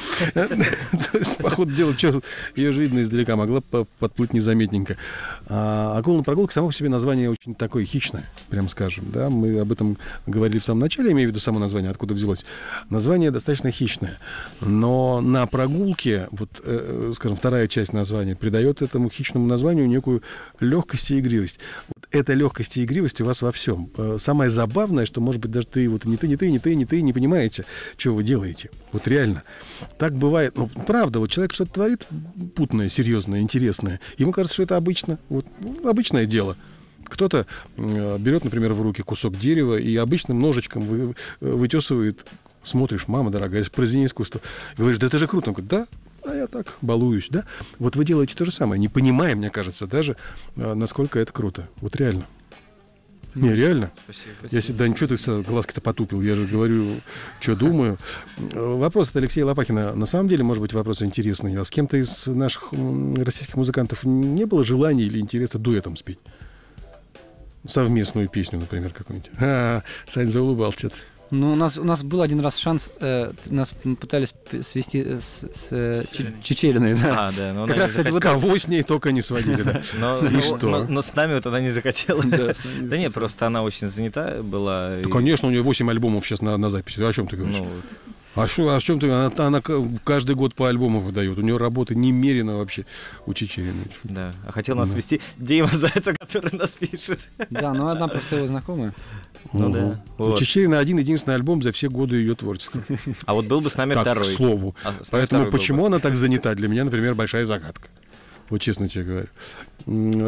То есть, по ходу дела, что ее же видно издалека, могла подплыть незаметненько. Акула на прогулке само по себе название очень такое хищное, прям скажем. Да? Мы об этом говорили в самом начале, имею в виду само название, откуда взялось. Название достаточно хищное. Но на прогулке, вот, скажем, вторая часть названия придает этому хищному названию некую легкость и игривость. Вот эта легкость и игривость у вас во всем. Самое забавное, что, может быть, даже ты, вот, не ты, не ты, не ты, не ты, не понимаете, что вы делаете. Вот реально. Так бывает. Ну, правда, вот человек что-то творит путное, серьезное, интересное. Ему кажется, что это обычно. Вот, ну, обычное дело. Кто-то э, берет, например, в руки кусок дерева и обычным ножичком вы, э, вытесывает. Смотришь: мама дорогая, это произведение искусства. Говоришь: да это же круто. Он говорит: да, а я так балуюсь, да. Вот вы делаете то же самое, не понимая, мне кажется, даже, э, насколько это круто. Вот реально. Не, реально. Спасибо, Я си- да ничего ты глазки-то потупил, я же говорю, что думаю. Вопрос от Алексея Лопахина. На самом деле, может быть, вопрос интересный. А с кем-то из наших м, российских музыкантов не было желания или интереса дуэтом спеть? Совместную песню, например, какую-нибудь. А, Сань заулыбал что-то. Ну, у нас, у нас был один раз шанс, э, нас пытались свести с, с э, Чечериной, да. А, да, но как раз, кстати, вот кого с ней только не сводили, да. Но, и но, что? Но, но с нами вот она не захотела. Да, да нет, просто она очень занята была. Да, и... конечно, у нее восемь альбомов сейчас на, на записи. О чем ты говоришь? Ну, вот. А, шо, а чем ты? Она, она каждый год по альбому выдает. У нее работы немерено вообще у Чечериной. Да, а хотел нас да. вести Дима Зайцев, который нас пишет. Да, ну одна просто его знакомая. Ну угу. да. Вот. У Чечерины один-единственный альбом за все годы ее творчества. А вот был бы с нами так, второй. к слову. А, Поэтому почему она так занята, для меня, например, большая загадка. Вот честно тебе говорю.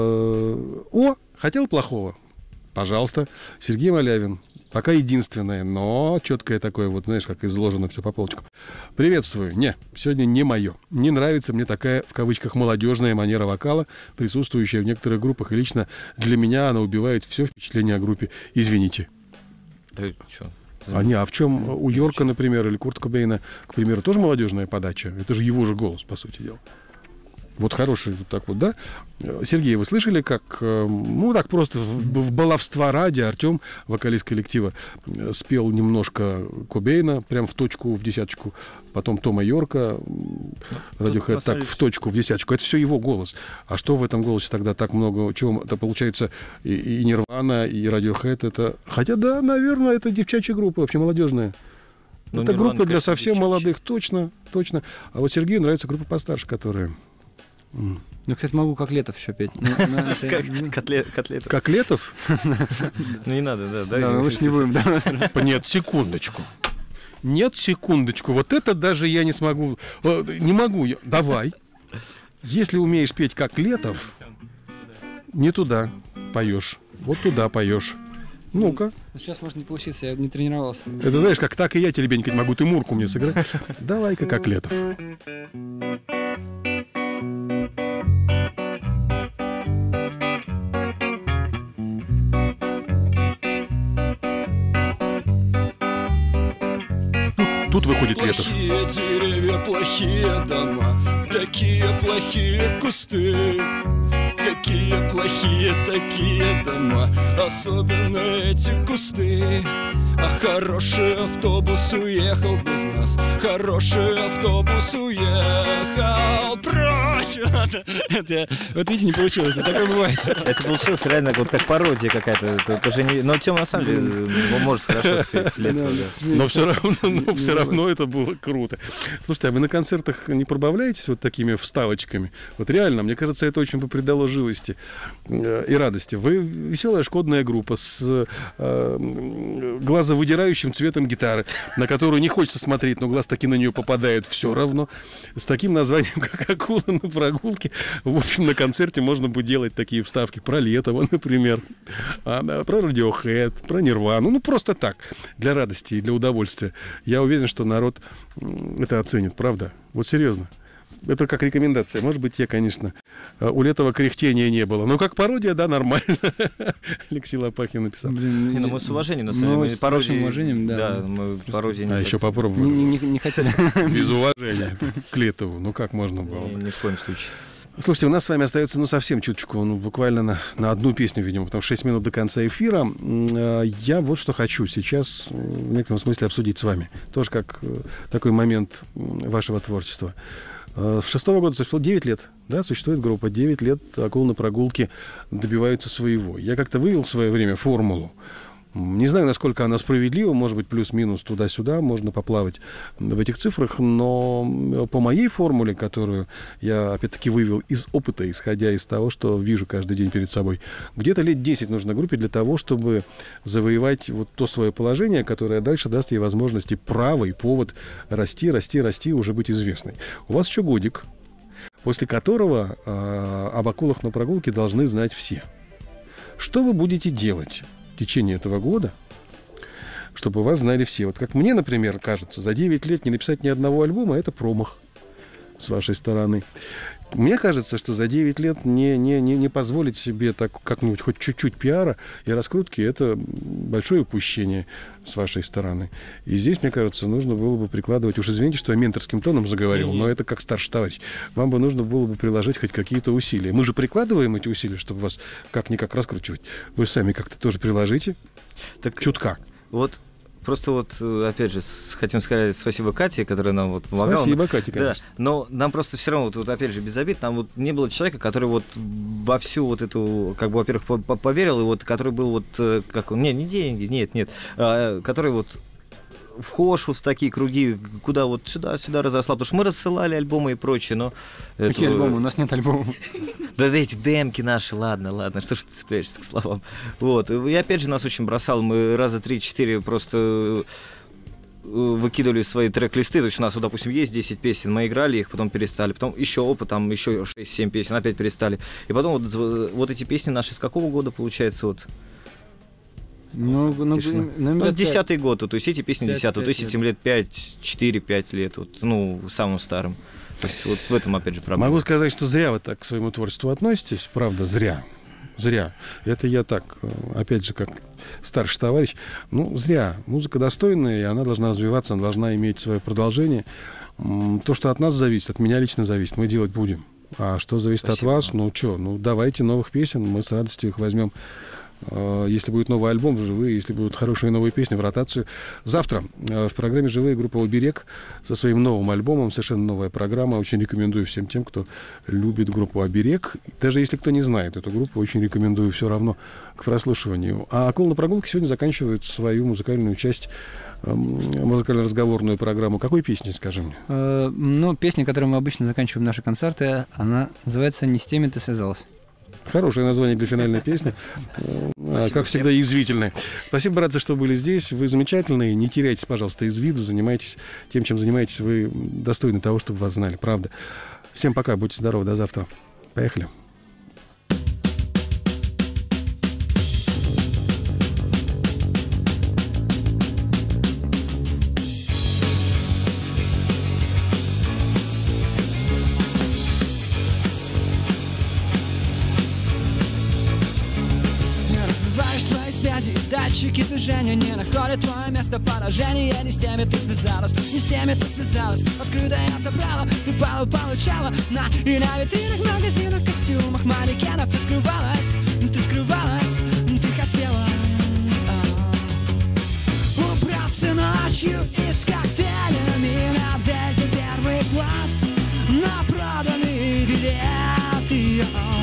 О, хотел плохого? Пожалуйста. Сергей Малявин. Пока единственное, но четкое такое, вот знаешь, как изложено все по полочкам. Приветствую. Не, сегодня не мое. Не нравится мне такая, в кавычках, молодежная манера вокала, присутствующая в некоторых группах. И лично для меня она убивает все впечатление о группе. Извините. Да, что? А, не, а в чем у Йорка, например, или Курта Кобейна, к примеру, тоже молодежная подача? Это же его же голос, по сути дела. Вот хороший вот так вот, да? Сергей, вы слышали, как, ну, так просто в, в баловства ради Артем, вокалист коллектива, спел немножко Кобейна, прям в точку, в десяточку, потом Тома Йорка, Radiohead, так, в точку, в десяточку. Это все его голос. А что в этом голосе тогда так много? Чего это получается и, и Нирвана, и Radiohead, это... Хотя, да, наверное, это девчачья группа, вообще молодежная. Но это Нирвана, группа для конечно, совсем девчачья. Молодых, точно, точно. А вот Сергею нравится группа постарше, которая... Ну, кстати, могу котлетов еще петь. Котлетов? Котлетов? Ну, не надо, да. Да, лучше не будем. Нет, секундочку. Нет, секундочку. Вот это даже я не смогу. Не могу. Давай. Если умеешь петь котлетов, не туда поешь. Вот туда поешь. Ну-ка. Сейчас может не получиться, я не тренировался. Это знаешь, как так и я теребенькать могу. Ты Мурку мне сыграй. Давай-ка котлетов. Тут выходит Летов. Плохие деревья, плохие дома, такие плохие кусты. Какие плохие такие дома, особенно эти кусты. А хороший автобус уехал без нас, хороший автобус уехал прочь. Вот видите, не получилось, такое бывает. Это получилось реально вот как пародия какая-то. Это же не... Но Тёма на самом деле может хорошо спеть. Но все равно, но все равно это было круто. Слушайте, а вы на концертах не пробавляетесь вот такими вставочками? Вот реально, мне кажется, это очень бы придало живости и радости. Вы веселая шкодная группа с э, глазовыдирающим цветом гитары, на которую не хочется смотреть, но глаз таки на нее попадает все равно. С таким названием, как «Акула на прогулке». В общем, на концерте можно будет делать такие вставки про Летова, например, а, про Radiohead, про Нирвану. Ну, просто так, для радости и для удовольствия. Я уверен, что народ это оценит, правда? Вот серьезно. Это как рекомендация. Может быть, я, конечно, у Летова кряхтения не было. Но как пародия, да, нормально. Алексей Лопахин написал. Блин, не, ну мы с уважением, на самом деле. С пародией, уважением, да. Да, мы пародии не... А еще попробовали. Не, не, не хотели. Без уважения к Летову. Ну, как можно было? Ни, ни в коем случае. Слушайте, у нас с вами остается, ну, совсем чуточку, ну, буквально на, на одну песню, видимо, потому что шесть минут до конца эфира. Я вот что хочу сейчас в некотором смысле обсудить с вами. Тоже как такой момент вашего творчества. С шестого года, то есть девять лет, да, существует группа, девять лет «Акул на прогулке» добиваются своего. Я как-то вывел в свое время формулу. Не знаю, насколько она справедлива, может быть, плюс-минус туда-сюда, можно поплавать в этих цифрах, но по моей формуле, которую я, опять-таки, вывел из опыта, исходя из того, что вижу каждый день перед собой, где-то лет десять нужно группе для того, чтобы завоевать вот то свое положение, которое дальше даст ей возможность и право, и повод расти, расти, расти, уже быть известной. У вас еще годик, после которого э, об акулах на прогулке должны знать все. Что вы будете делать в течение этого года, чтобы вас знали все? Вот как мне, например, кажется, за девять лет не написать ни одного альбома — это промах с вашей стороны. Мне кажется, что за девять лет не, не, не, не позволить себе так как-нибудь хоть чуть-чуть пиара и раскрутки — это большое упущение с вашей стороны. И здесь, мне кажется, нужно было бы прикладывать, уж извините, что я менторским тоном заговорил, но это как старший товарищ. Вам бы нужно было бы приложить хоть какие-то усилия. Мы же прикладываем эти усилия, чтобы вас как-никак раскручивать. Вы сами как-то тоже приложите. Так чутка. Вот просто вот, опять же, хотим сказать спасибо Кате, которая нам вот помогала. Спасибо, Кате, конечно. Да, но нам просто все равно, вот, вот опять же, без обид, там вот не было человека, который вот во всю вот эту, как бы, во-первых, поверил, и вот, который был вот, как он, не, не деньги, нет, нет, а, который вот вхож вот в такие круги, куда вот сюда-сюда разослал, потому что мы рассылали альбомы и прочее, но... Какие это... альбомы? У нас нет альбомов. Да, да, эти демки наши, ладно, ладно, что ж ты цепляешься к словам. Вот, и опять же нас очень бросало, мы раза три-четыре просто выкидывали свои трек-листы, то есть у нас, вот, допустим, есть десять песен, мы играли их, потом перестали, потом еще опыт, там еще шесть-семь песен, опять перестали. И потом вот, вот эти песни наши с какого года, получается, вот... Ну, ну, ну, десятый год, то есть эти песни десятого, то есть этим лет пять, четыре-пять лет, вот, ну, самым старым. То есть вот в этом, опять же, проблема. Могу сказать, что зря вы так к своему творчеству относитесь, правда, зря. Зря. Это я так, опять же, как старший товарищ. Ну, зря. Музыка достойная, и она должна развиваться, она должна иметь свое продолжение. То, что от нас зависит, от меня лично зависит, мы делать будем. А что зависит Спасибо. От вас, ну что, ну давайте новых песен, мы с радостью их возьмем. Если будет новый альбом в живые, если будут хорошие новые песни в ротацию. Завтра в программе «Живые» группа «Оберег» со своим новым альбомом. Совершенно новая программа. Очень рекомендую всем тем, кто любит группу «Оберег». Даже если кто не знает эту группу, очень рекомендую все равно к прослушиванию. А «Акул на прогулке» сегодня заканчивает свою музыкальную часть, музыкально-разговорную программу. Какой песней, скажи мне? Э, ну, песня, которой мы обычно заканчиваем наши концерты, она называется «Не с теми ты связалась». Хорошее название для финальной песни. Спасибо как всегда, всем. Язвительное. Спасибо, братцы, что были здесь. Вы замечательные. Не теряйтесь, пожалуйста, из виду. Занимайтесь тем, чем занимаетесь. Вы достойны того, чтобы вас знали. Правда. Всем пока. Будьте здоровы. До завтра. Поехали. Датчики движения не находят твое место поражения. Не с теми ты связалась, не с теми ты связалась. Открытое забрала, ты баллы получала на и на витринах, магазинах, костюмах, манекенов. Ты скрывалась, ты скрывалась, ты хотела а, убраться ночью из коктейлями на дельте первый класс, на проданные билеты.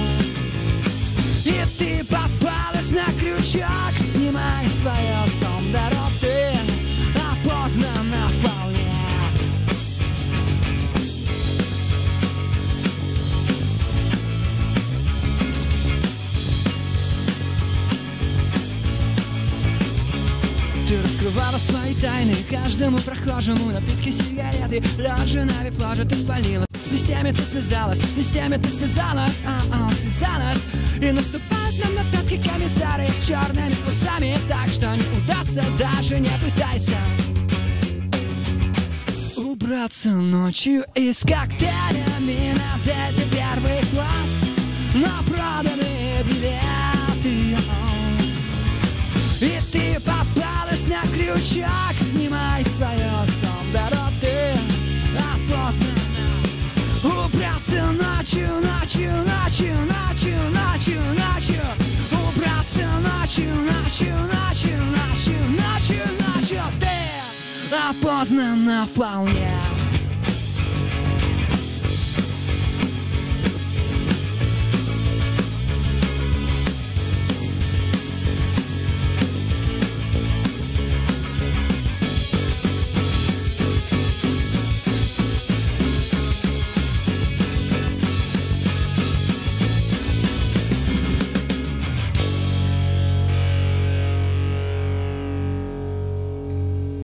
И ты попалась на крючок, снимай свое сомбреро, ты опознана вполне. Ты раскрывала свои тайны каждому прохожему, напитки, сигареты, лежа на вип-пляже ты спалилась. Не с теми ты связалась, не с теми ты связалась, а-а, связалась. И наступают нам на пятки комиссары с черными усами, так что не удастся, даже не пытайся убраться ночью из коктейлями на дельте первый класс, на проданные билеты. И ты попалась на крючок, снимай свое сомбреро, ты опознана. Убраться ночью, ночью, ночью, ночью, ночью, ночью. Убраться ночью, ночью, ночью, ночью, ночью, ночью. Ты опознана вполне.